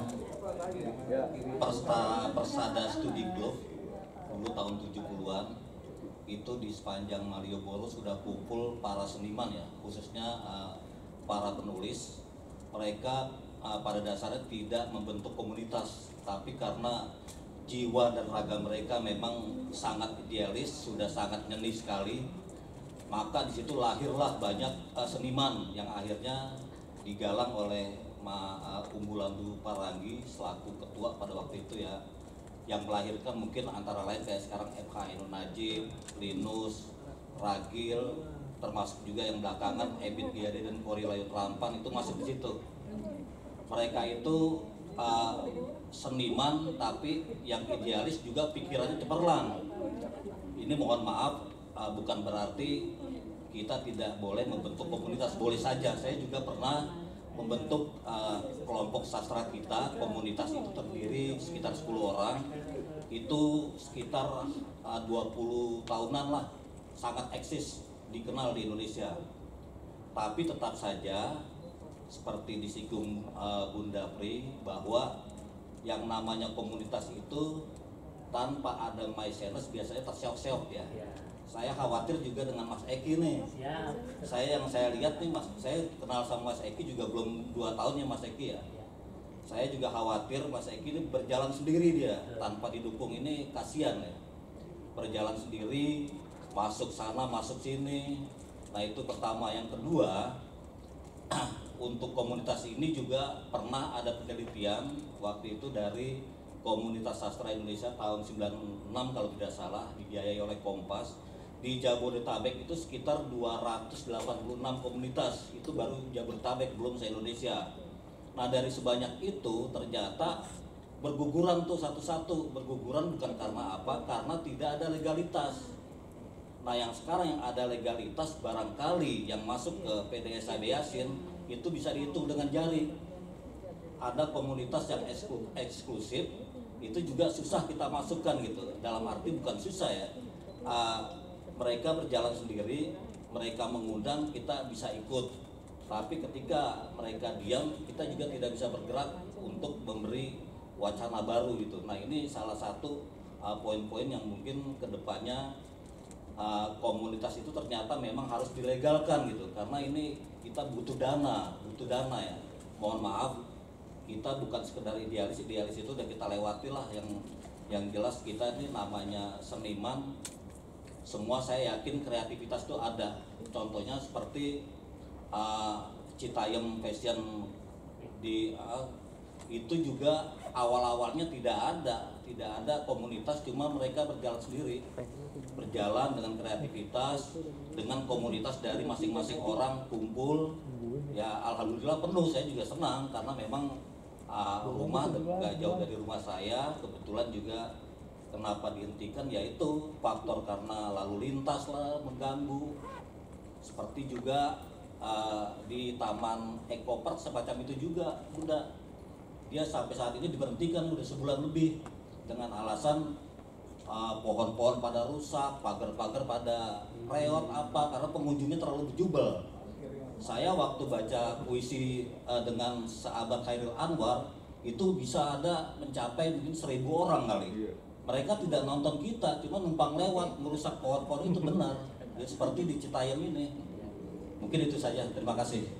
Speaker 12: Persta, Persada Studi Glove dulu tahun tujuh puluhan itu di sepanjang Malioboro sudah kumpul para seniman ya, khususnya uh, para penulis. Mereka uh, pada dasarnya tidak membentuk komunitas, tapi karena jiwa dan raga mereka memang sangat idealis, sudah sangat nyeni sekali, maka di situ lahirlah banyak uh, seniman yang akhirnya digalang oleh Ma, uh, Umbulandu Paranggi selaku ketua pada waktu itu ya, yang melahirkan mungkin antara lain kayak sekarang M H Ainun Najib, Linus, Ragil, termasuk juga yang belakangan Ebit Giade dan Kori Layut Rampan itu masuk di situ. Mereka itu uh, seniman tapi yang idealis juga pikirannya cemerlang. Ini mohon maaf, uh, bukan berarti kita tidak boleh membentuk komunitas, boleh saja. Saya juga pernah membentuk uh, kelompok sastra kita, komunitas itu terdiri sekitar sepuluh orang, itu sekitar uh, dua puluh tahunan lah, sangat eksis, dikenal di Indonesia. Tapi tetap saja seperti disinggung uh, Bunda Pri, bahwa yang namanya komunitas itu tanpa ada maisenes biasanya terseok-seok ya. Saya khawatir juga dengan Mas Eki nih. Siap. Saya yang saya lihat nih Mas, saya kenal sama Mas Eki juga belum dua tahun ya Mas Eki ya. Saya juga khawatir Mas Eki ini berjalan sendiri dia, tanpa didukung, ini kasihan ya. Berjalan sendiri, masuk sana, masuk sini. Nah itu pertama. Yang kedua, untuk komunitas ini juga pernah ada penelitian waktu itu dari Komunitas Sastra Indonesia tahun sembilan puluh enam kalau tidak salah, dibiayai oleh Kompas. Di Jabodetabek itu sekitar dua ratus delapan puluh enam komunitas, itu baru Jabodetabek, belum se-Indonesia. Nah dari sebanyak itu ternyata berguguran tuh satu-satu, berguguran bukan karena apa? Karena tidak ada legalitas. Nah yang sekarang yang ada legalitas barangkali yang masuk ke P D S A B Yasin itu bisa dihitung dengan jari. Ada komunitas yang eksklusif, itu juga susah kita masukkan gitu. Dalam arti bukan susah ya, uh, mereka berjalan sendiri, mereka mengundang, kita bisa ikut. Tapi ketika mereka diam, kita juga tidak bisa bergerak untuk memberi wacana baru gitu. Nah ini salah satu uh, poin-poin yang mungkin kedepannya uh, komunitas itu ternyata memang harus dilegalkan gitu. Karena ini kita butuh dana, butuh dana ya. Mohon maaf, kita bukan sekedar idealis, idealis itu udah kita lewati lah. Yang yang jelas kita ini namanya seniman, semua saya yakin kreativitas itu ada. Contohnya seperti uh, Citayam Fashion di uh, itu juga awal-awalnya tidak ada, tidak ada komunitas, cuma mereka berjalan sendiri, berjalan dengan kreativitas, dengan komunitas dari masing-masing orang kumpul. Ya alhamdulillah penuh, saya juga senang karena memang uh, rumah nggak jauh dari rumah saya, kebetulan juga. Kenapa dihentikan? Yaitu faktor karena lalu lintas lah mengganggu. Seperti juga uh, di Taman Eco Park semacam itu juga, udah dia sampai saat ini diberhentikan udah sebulan lebih dengan alasan uh, pohon-pohon pada rusak, pagar-pagar pada reot apa, karena pengunjungnya terlalu berjubel. Saya waktu baca puisi uh, dengan sahabat Khairil Anwar itu bisa ada mencapai mungkin seribu orang kali. Mereka tidak nonton kita, cuma numpang lewat, merusak pohon-pohon itu benar. Ya, seperti di Citayam ini. Mungkin itu saja, terima kasih.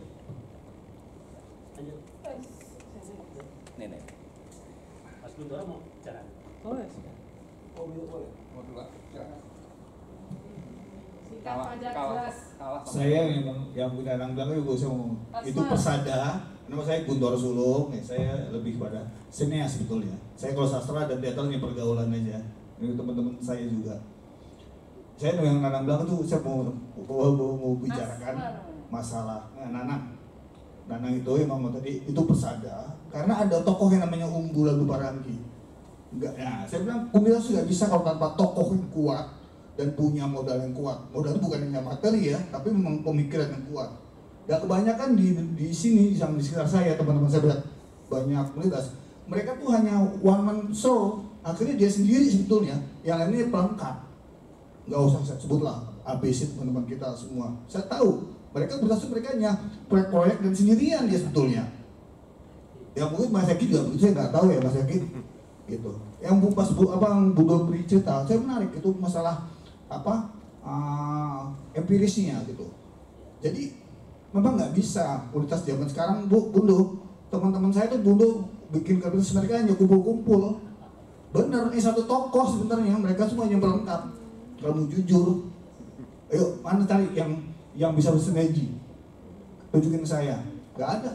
Speaker 12: Nenek.
Speaker 2: Mas Gundora mau bicara?
Speaker 4: Boleh.
Speaker 3: Oh, boleh. Mau dulu, silakan.
Speaker 4: Singkat padat jelas.
Speaker 13: Saya memang yang punya anak bilang juga saya ngomong itu Persada. Nama saya Guntur Sulung, ya, saya lebih pada sinias sebetulnya. Saya kalau sastra dan teater ini pergaulan aja. Ini teman-teman saya juga. Saya dengan Nanang bilang itu saya mau mau, mau, mau bicarakan masalah nah, Nanang. Nanang itu emang tadi itu Persada karena ada tokoh yang namanya Umbulandu Paranggi. Enggak, ya saya bilang komunitas nggak bisa kalau tanpa tokoh yang kuat dan punya modal yang kuat. Modal itu bukan hanya materi ya, tapi memang pemikiran yang kuat. Ya kebanyakan di di sini di sekitar saya teman-teman saya lihat banyak komunitas, mereka tuh hanya one man show, akhirnya dia sendiri sebetulnya, yang lainnya pelengkap. Nggak usah saya sebutlah A B C teman-teman kita semua. Saya tahu mereka berhasil, mereka hanya proyek-proyek dan sendirian dia sebetulnya. Ya mungkin Mas Eki juga begitu, saya nggak tahu ya Mas Eki. Gitu. Yang bu pas bu apa Budo beri cerita, saya menarik itu masalah apa uh, empirisnya gitu. Jadi memang nggak bisa kualitas zaman sekarang bu Bundo, teman-teman saya tuh Bundo bikin kapasitas mereka hanya kumpul-kumpul. Bener, ini satu tokoh sebenarnya, mereka semuanya berlengkap. Kalau jujur, ayo mana cari yang yang bisa bersinergi, tunjukin ke saya, nggak ada.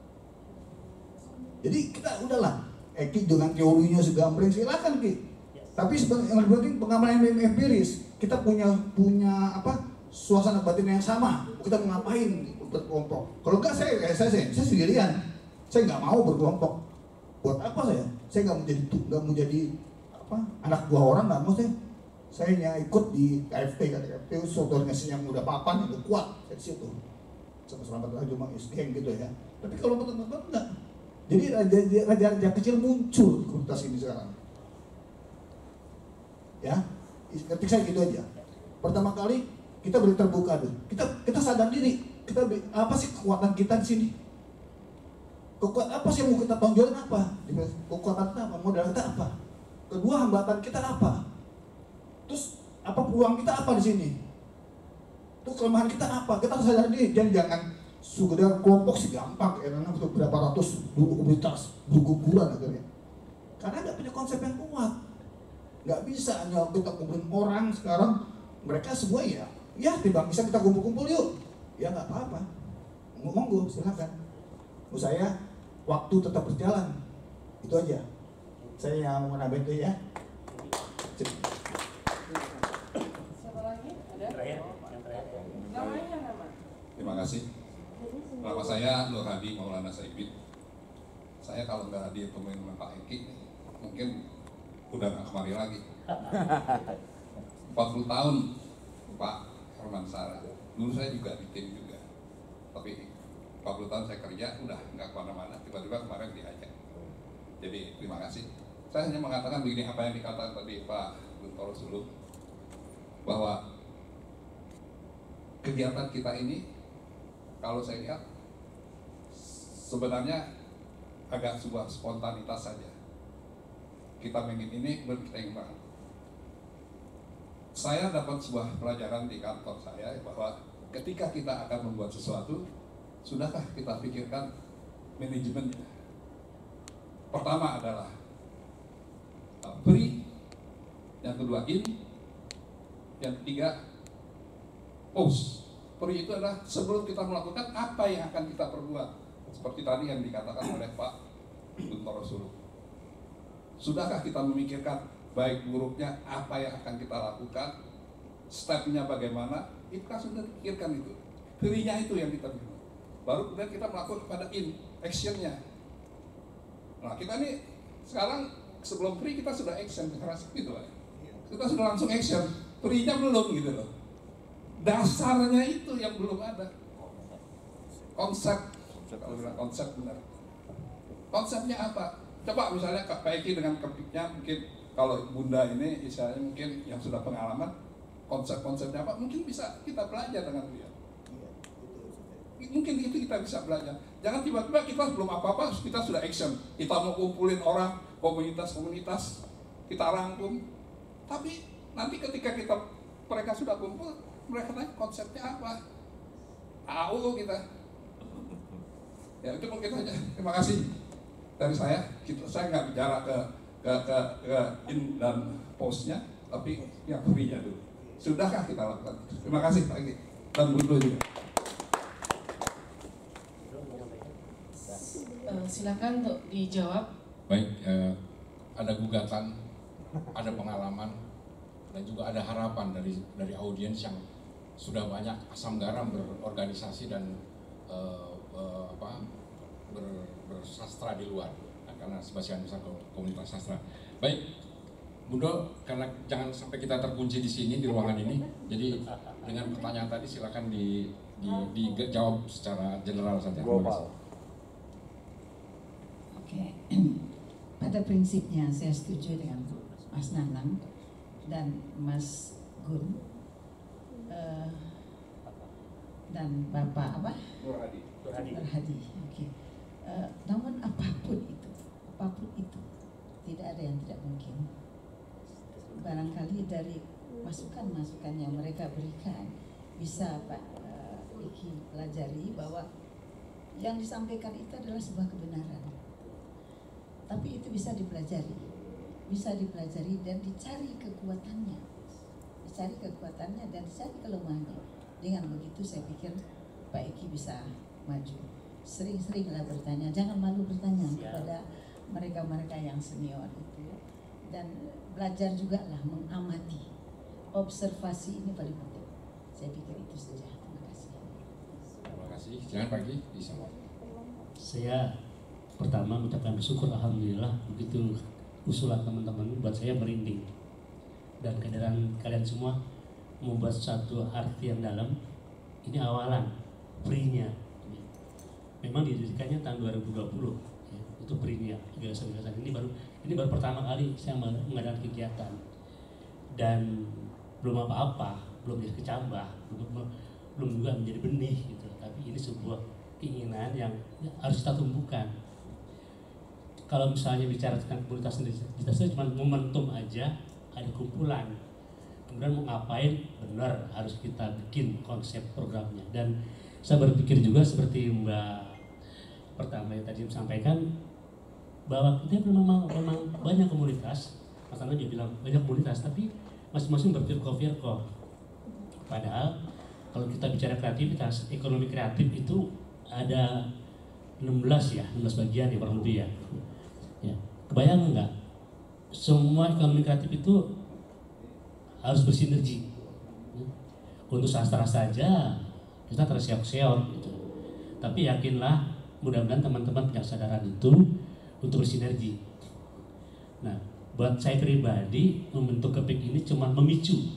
Speaker 13: Jadi kita udahlah, Eki dengan teorinya segambreng silakan Ki. Tapi sebenarnya yang lebih penting pengamalan yang empiris. Kita punya punya apa suasana batin yang sama. Kita mau ngapain berkelompok? Kalau enggak saya saya saya, saya sendirian. Saya nggak mau berkelompok. Buat apa saya? Saya nggak mau jadi nggak mau jadi apa anak buah orang, nggak mau saya. Saya hanya ikut di K F T, kan K F T itu suatu organisasi yang udah papan itu kuat dari situ. Sama selamat cuma geng gitu ya. Tapi kalau teman-teman enggak. Jadi raja-raja kecil muncul di komunitas ini sekarang. Ya, ketik saya gitu aja. Pertama kali kita beri terbuka dulu. Kita kita sadar diri. Kita apa sih kekuatan kita di sini? Kekuatan apa sih yang mau kita tonjolin apa? Kekuatan kita apa? Modal kita apa? Kedua hambatan kita apa? Terus apa peluang kita apa di sini? Tuh kelemahan kita apa? Kita harus sadar diri. Jangan jangan sekedar kelompok sih gampang, karena untuk berapa ratus buku komunitas berguguran akhirnya. Karena nggak punya konsep yang kuat. Nggak bisa hanya kita kumpulin orang sekarang. Mereka semua ya, ya tiba bisa kita kumpul-kumpul yuk. Ya nggak apa-apa. Monggo silakan. Menurut saya waktu tetap berjalan. Itu aja. Saya yang mau menambah itu ya.
Speaker 1: Siapa lagi? Ada? Namanya nama.
Speaker 3: Terima kasih. Nama saya Nur Hadi Maulana Saibid. Saya kalau nggak ditemuin sama Pak Eki, mungkin udah nggak kemari lagi. empat puluh tahun Pak Herman Sarah. Dulu saya juga di tim juga. Tapi empat puluh tahun saya kerja, udah nggak kemana-mana. Tiba-tiba kemarin diajak. Jadi terima kasih. Saya hanya mengatakan begini, apa yang dikatakan tadi Pak Guntur Suluk, bahwa kegiatan kita ini kalau saya lihat sebenarnya agak sebuah spontanitas saja. Kita ingin ini berkembang. Saya dapat sebuah pelajaran di kantor saya bahwa ketika kita akan membuat sesuatu, sudahkah kita pikirkan manajemennya? Pertama adalah pre, yang kedua in, yang ketiga post. Pre itu adalah sebelum kita melakukan apa yang akan kita perbuat. Seperti tadi yang dikatakan oleh Pak Guntur Suluk. Sudahkah kita memikirkan baik buruknya apa yang akan kita lakukan, stepnya bagaimana, itu kan sudah dipikirkan itu. Pre-nya itu yang kita pikirkan. Baru kemudian kita melakukan pada in, action-nya. Nah kita nih sekarang sebelum pre kita sudah action, gitu lah. Kita sudah langsung action, pre-nya belum gitu loh. Dasarnya itu yang belum ada. Konsep, kalau bilang konsep benar. Konsepnya apa? Coba misalnya Pak Eki dengan kepiknya, mungkin kalau Bunda ini istilahnya mungkin yang sudah pengalaman, konsep-konsepnya apa? Mungkin bisa kita belajar dengan dia. Mungkin itu kita bisa belajar. Jangan tiba-tiba kita belum apa-apa, kita sudah action. Kita mau kumpulin orang, komunitas-komunitas, kita rangkum. Tapi nanti ketika kita mereka sudah kumpul, mereka tanya konsepnya apa? Tahu kita. Ya itu mungkin saja. Terima kasih dari saya. Kita, saya nggak bicara ke ke ke, ke in dan postnya, tapi yang free-nya dulu. Sudahkah kita lakukan? Terima kasih Pak Eki dan Bunda juga.
Speaker 1: Uh, silakan untuk dijawab.
Speaker 3: Baik, eh, ada gugatan, ada pengalaman, dan juga ada harapan dari dari audiens yang sudah banyak asam garam berorganisasi dan eh, eh, apa ber, bersastra di luar, nah, karena sebagian besar komunitas sastra. Baik, Bundo, karena jangan sampai kita terkunci di sini di ruangan ini, jadi dengan pertanyaan tadi silakan di, di, dijawab secara general saja.
Speaker 7: Global.
Speaker 6: Oke, pada prinsipnya saya setuju dengan Mas Nanang dan Mas Gun uh, dan Bapak apa?
Speaker 3: Nur Hadi.
Speaker 6: Nur Hadi. Oke. Uh, namun apapun masukan-masukan yang mereka berikan bisa Pak uh, Eki pelajari bahwa yang disampaikan itu adalah sebuah kebenaran. Tapi itu bisa dipelajari, bisa dipelajari dan dicari kekuatannya, dicari kekuatannya dan dicari kelemahannya. Dengan begitu saya pikir Pak Eki bisa maju. Sering-seringlah bertanya, jangan malu bertanya kepada mereka-mereka yang senior itu. Dan belajar juga lah mengamati, observasi ini paling penting. Saya pikir itu saja. Terima kasih.
Speaker 3: Terima kasih. Jangan pagi bisa.
Speaker 2: Saya pertama mengucapkan bersyukur, alhamdulillah begitu usulan teman-teman buat saya merinding. Dan kehadiran kalian semua membuat satu arti yang dalam. Ini awalan, pre-nya. Memang didirikannya tahun dua ribu dua puluh. Itu pre-nya, gagasan-gagasan ini baru ini baru pertama kali saya mengadakan kegiatan dan belum apa-apa, belum jadi kecambah, belum belum juga menjadi benih gitu. Tapi ini sebuah keinginan yang harus kita tumbuhkan. Kalau misalnya bicara tentang komunitas sendiri, kita cuma momentum aja, ada kumpulan. Kemudian mau ngapain, benar harus kita bikin konsep programnya. Dan saya berpikir juga seperti Mbak pertama yang tadi sampaikan, bahwa kita memang, memang banyak komunitas. Mas Anda juga bilang banyak komunitas, tapi masing-masing berfirqah-firqah. Padahal kalau kita bicara kreativitas, ekonomi kreatif itu ada enam belas ya, enam belas bagian ya kurang lebih ya. Ya, kebayang nggak? Semua ekonomi kreatif itu harus bersinergi. Untuk sastra saja kita terseok-seok gitu. Tapi yakinlah, mudah-mudahan teman-teman punya kesadaran itu untuk bersinergi. Nah, buat saya pribadi membentuk Kepik ini cuma memicu,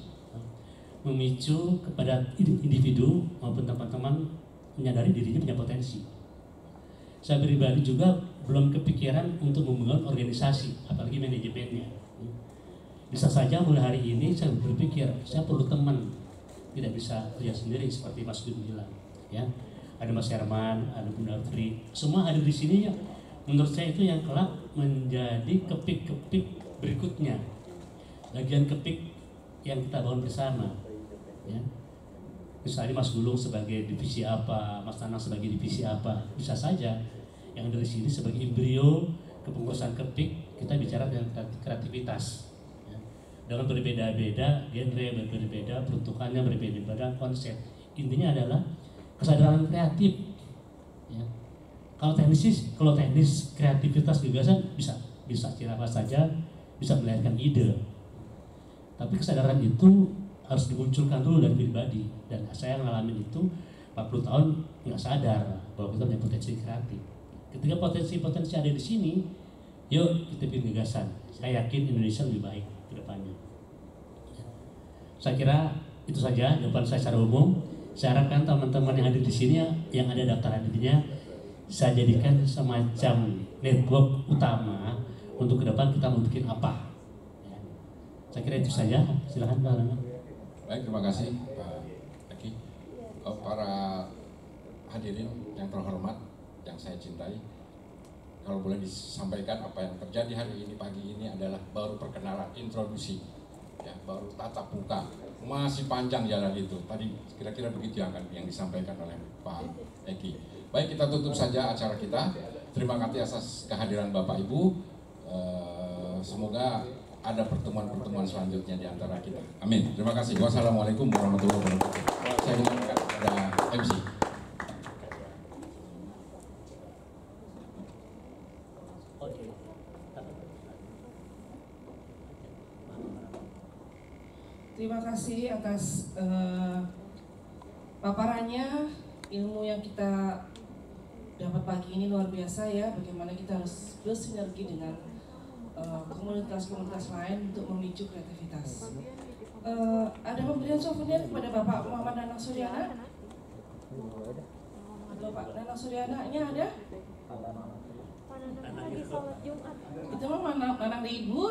Speaker 2: memicu kepada individu maupun teman-teman menyadari dirinya punya potensi. Saya pribadi juga belum kepikiran untuk membangun organisasi, apalagi manajemennya. Bisa saja mulai hari ini saya berpikir saya perlu teman, tidak bisa kerja sendiri seperti Mas Dun bilang, ya. Ada Mas Herman, ada Bunda Fri, semua ada di sini ya. Menurut saya itu yang kelak menjadi kepik-kepik berikutnya, bagian kepik yang kita bangun bersama, ya. Misalnya Mas Gulung sebagai divisi apa, Mas Tanang sebagai divisi apa, bisa saja yang dari sini sebagai embrio kepengurusan kepik, kita bicara dengan kreativitas, ya. Dengan berbeda-beda genre, berbeda-beda peruntukannya, berbeda-beda konsep. Intinya adalah kesadaran kreatif, ya. Kalau teknis, kalau teknis kreativitas gagasan bisa bisa kira apa saja, bisa melahirkan ide. Tapi kesadaran itu harus dimunculkan dulu dari pribadi. Dan saya ngalamin itu empat puluh tahun nggak sadar bahwa kita punya potensi kreatif. Ketika potensi-potensi ada di sini, yuk kita bikin gagasan. Saya yakin Indonesia lebih baik ke depannya. Saya kira itu saja jawaban saya secara umum. Saya harapkan teman-teman yang hadir di sini, yang ada daftar hadirnya, saya jadikan semacam network utama untuk ke depan kita mau bikin apa. Ya. Saya kira itu saja. Silakan Pak Rana.
Speaker 3: Baik, terima kasih Pak Eki. Para hadirin yang terhormat, yang saya cintai, kalau boleh disampaikan apa yang terjadi hari ini pagi ini adalah baru perkenalan, introduksi, ya, baru tatap muka. Masih panjang jalan itu. Tadi kira-kira begitu yang, yang disampaikan oleh Pak Eki. Baik, kita tutup saja acara kita. Terima kasih atas kehadiran Bapak Ibu. Uh, semoga ada pertemuan-pertemuan selanjutnya di antara kita. Amin. Terima kasih. Wassalamualaikum warahmatullahi wabarakatuh. Saya minta kepada M C.
Speaker 1: Terima kasih atas uh, paparannya, ilmu yang kita dapat pagi ini luar biasa ya. Bagaimana kita harus bersinergi dengan uh, komunitas-komunitas lain untuk memicu kreativitas. Uh, ada pemberian souvenir kepada Bapak Muhammad Nanang Suryana? Bapak Nanang Suryananya ada?
Speaker 4: Lagi sholat Jumat.
Speaker 1: Itu mah mana Nanang ribut.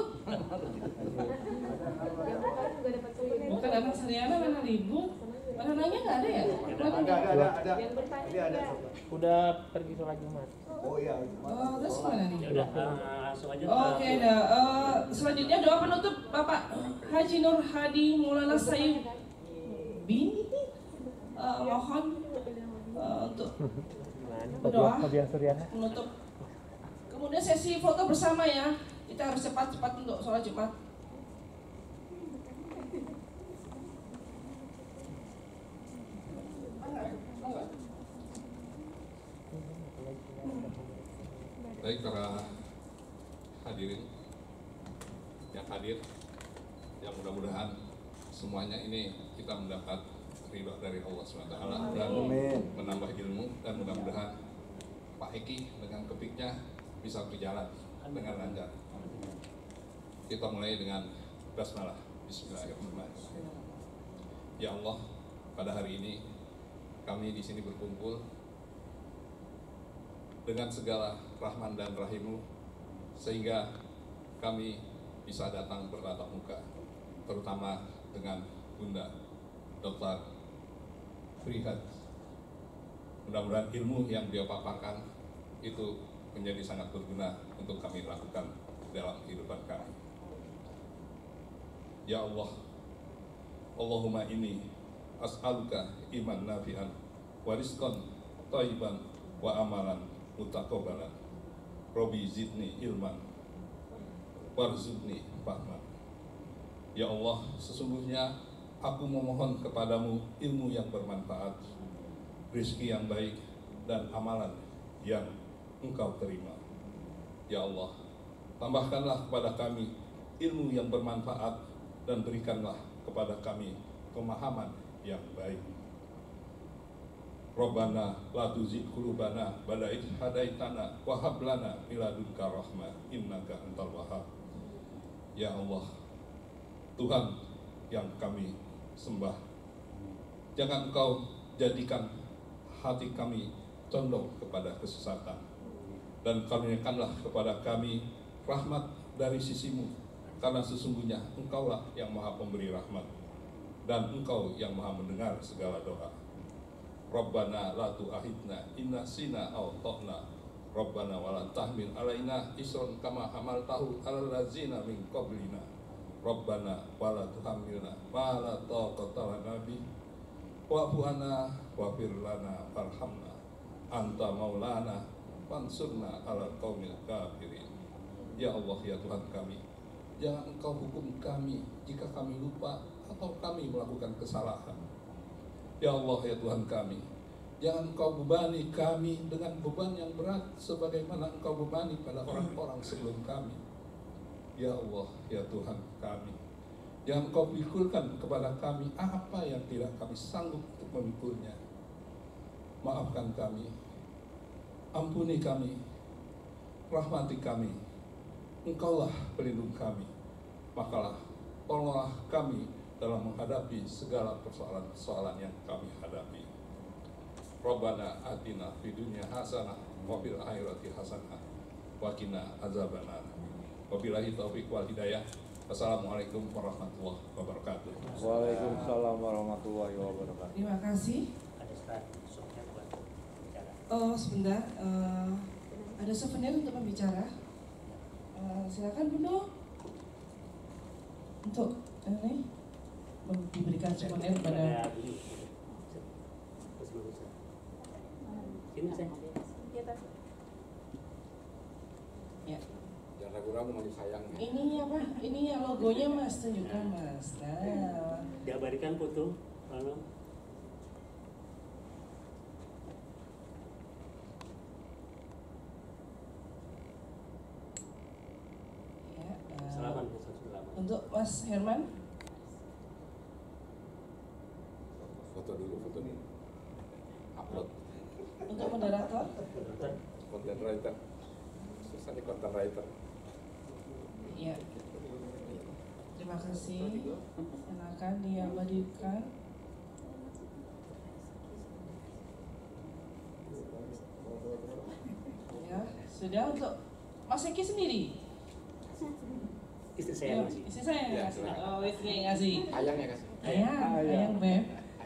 Speaker 1: Bukan Nanang Suryana, Nanang ribut. Mana nanya nggak ada ya?
Speaker 7: Ada, ada, ada, ada.
Speaker 4: Yang bertanya
Speaker 7: ada.
Speaker 4: ada.
Speaker 14: Udah pergi sholat Jumat.
Speaker 7: Oh iya.
Speaker 1: Oh, terus mana nih?
Speaker 2: Ya udah. langsung aja.
Speaker 1: Oke, nah, uh, selanjutnya doa penutup Bapak Haji Nur Hadi Maulana Sayyid bin uh, mohon uh, untuk berdoa penutup. Kemudian sesi foto bersama ya. Kita harus cepat-cepat untuk sholat Jumat.
Speaker 5: Baik para hadirin yang hadir, yang mudah-mudahan semuanya ini kita mendapat ridho dari Allah subhanahu wa taala dan menambah ilmu, dan mudah-mudahan Pak Eki dengan kepiknya bisa berjalan dengan lancar. Kita mulai dengan basmalah. Bismillahirrahmanirrahim. Ya Allah, pada hari ini kami di sini berkumpul dengan segala rahman dan rahimu, sehingga kami bisa datang bertatap muka, terutama dengan Bunda Doktor Frihat. Mudah-mudahan ilmu yang dia paparkan itu menjadi sangat berguna untuk kami lakukan dalam kehidupan kami. Ya Allah, Allahumma inni as'aluka iman nafi'an wa rizqan thayyiban wa amalan mutaqabbalan. Rabbi zidni ilman warzuqni fahman. Ya Allah, sesungguhnya aku memohon kepadamu ilmu yang bermanfaat, rezeki yang baik, dan amalan yang Engkau terima. Ya Allah, tambahkanlah kepada kami ilmu yang bermanfaat, dan berikanlah kepada kami pemahaman yang baik. Rabbana la tuzigh qulubana ba'da idh hadaitana wa hab lana min ladunka rahmah innaka antal wahhab. Ya Allah, Tuhan yang kami sembah, jangan Engkau jadikan hati kami condong kepada kesesatan, dan karuniakanlah kepada kami rahmat dari sisimu, karena sesungguhnya Engkaulah yang maha pemberi rahmat, dan Engkau yang maha mendengar segala doa. Rabbana la tu'ahidna inna sina aw ta'na Rabbana wa la tahmil alaina isran kama hamaltahu alal ladzina min qablina Rabbana wa la tuhammilna ma la taqata lana bi wa'fu anna wa'fir lana warhamna anta maulana fansurna alal qaumil kafirin. Ya Allah, ya Tuhan kami, jangan Engkau hukum kami jika kami lupa atau kami melakukan kesalahan. Ya Allah, ya Tuhan kami, jangan Engkau bebani kami dengan beban yang berat sebagaimana Engkau bebani pada orang-orang sebelum kami. Ya Allah, ya Tuhan kami, jangan Engkau pikulkan kepada kami apa yang tidak kami sanggup untuk memikulnya. Maafkan kami, ampuni kami, rahmati kami. Engkaulah pelindung kami, makalah tolonglah kami dalam menghadapi segala persoalan-persoalan yang kami hadapi. Rabbana atina fid dunya hasanah wa fil akhirati hasanah wa qina azabannar. Wabillahi taufiq wal hidayah. Wassalamualaikum warahmatullahi wabarakatuh.
Speaker 7: Waalaikumsalam warahmatullahi wabarakatuh.
Speaker 1: Terima kasih. Oh, sebentar. Uh, ada souvenir untuk pembicara. Uh, silakan Bunda. Untuk ini diberikan souvenir kepada
Speaker 2: ini saya.
Speaker 1: Ya.
Speaker 5: Jangan ragu-ragu mau disayang.
Speaker 1: Ini apa? Ini ya logonya Mas, tunjukkan Mas. Nah,
Speaker 2: diabadikan foto lalu.
Speaker 1: Ya, uh,
Speaker 2: Selamat.
Speaker 1: Untuk Mas Herman.
Speaker 5: Foto dulu, foto dulu. Upload.
Speaker 1: Untuk moderator.
Speaker 5: Content writer. Susah nih content writer.
Speaker 1: Ya. Terima kasih. Silakan diabadikan. Ya, sudah untuk Mas Eki sendiri.
Speaker 2: Istri saya ngasih.
Speaker 1: Istri saya yang ngasih. Oh, istri yang ngasih.
Speaker 5: Ayang yang ngasih.
Speaker 1: Ayang, ayang Beb.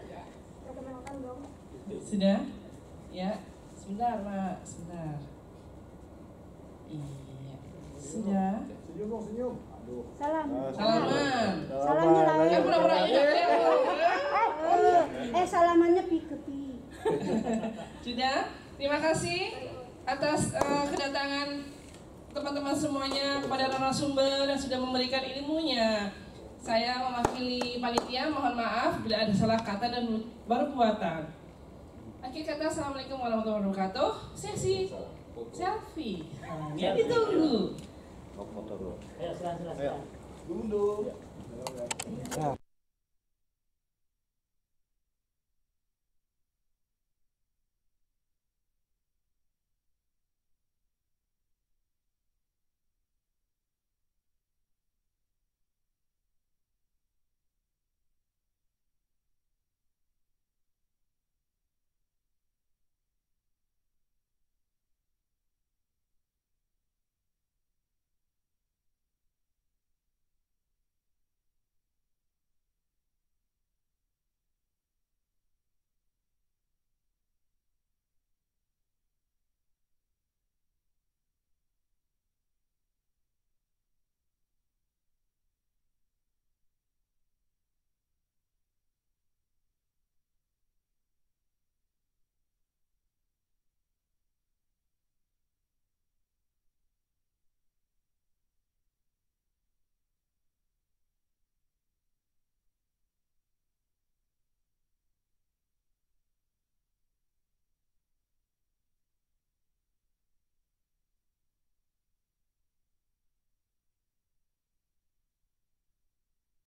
Speaker 1: Sudah? Ya, sebentar Mak, sebentar. Iya. Sudah.
Speaker 7: Senyum dong, senyum. Aduh.
Speaker 4: Salam.
Speaker 1: Salaman.
Speaker 4: Salamnya lain.
Speaker 1: Eh, pura-pura ingat ya.
Speaker 4: Eh, eh salamannya pi ke pi.
Speaker 1: Sudah. Terima kasih atas uh, kedatangan teman-teman semuanya pada narasumber yang sudah memberikan ilmunya. Saya mewakili panitia, mohon maaf bila ada salah kata dan perbuatan. Akhir kata, assalamualaikum warahmatullahi wabarakatuh. Sesi selfie. Ya ditunggu.
Speaker 7: Ayo, silakan, silakan. Ayo. Dulu.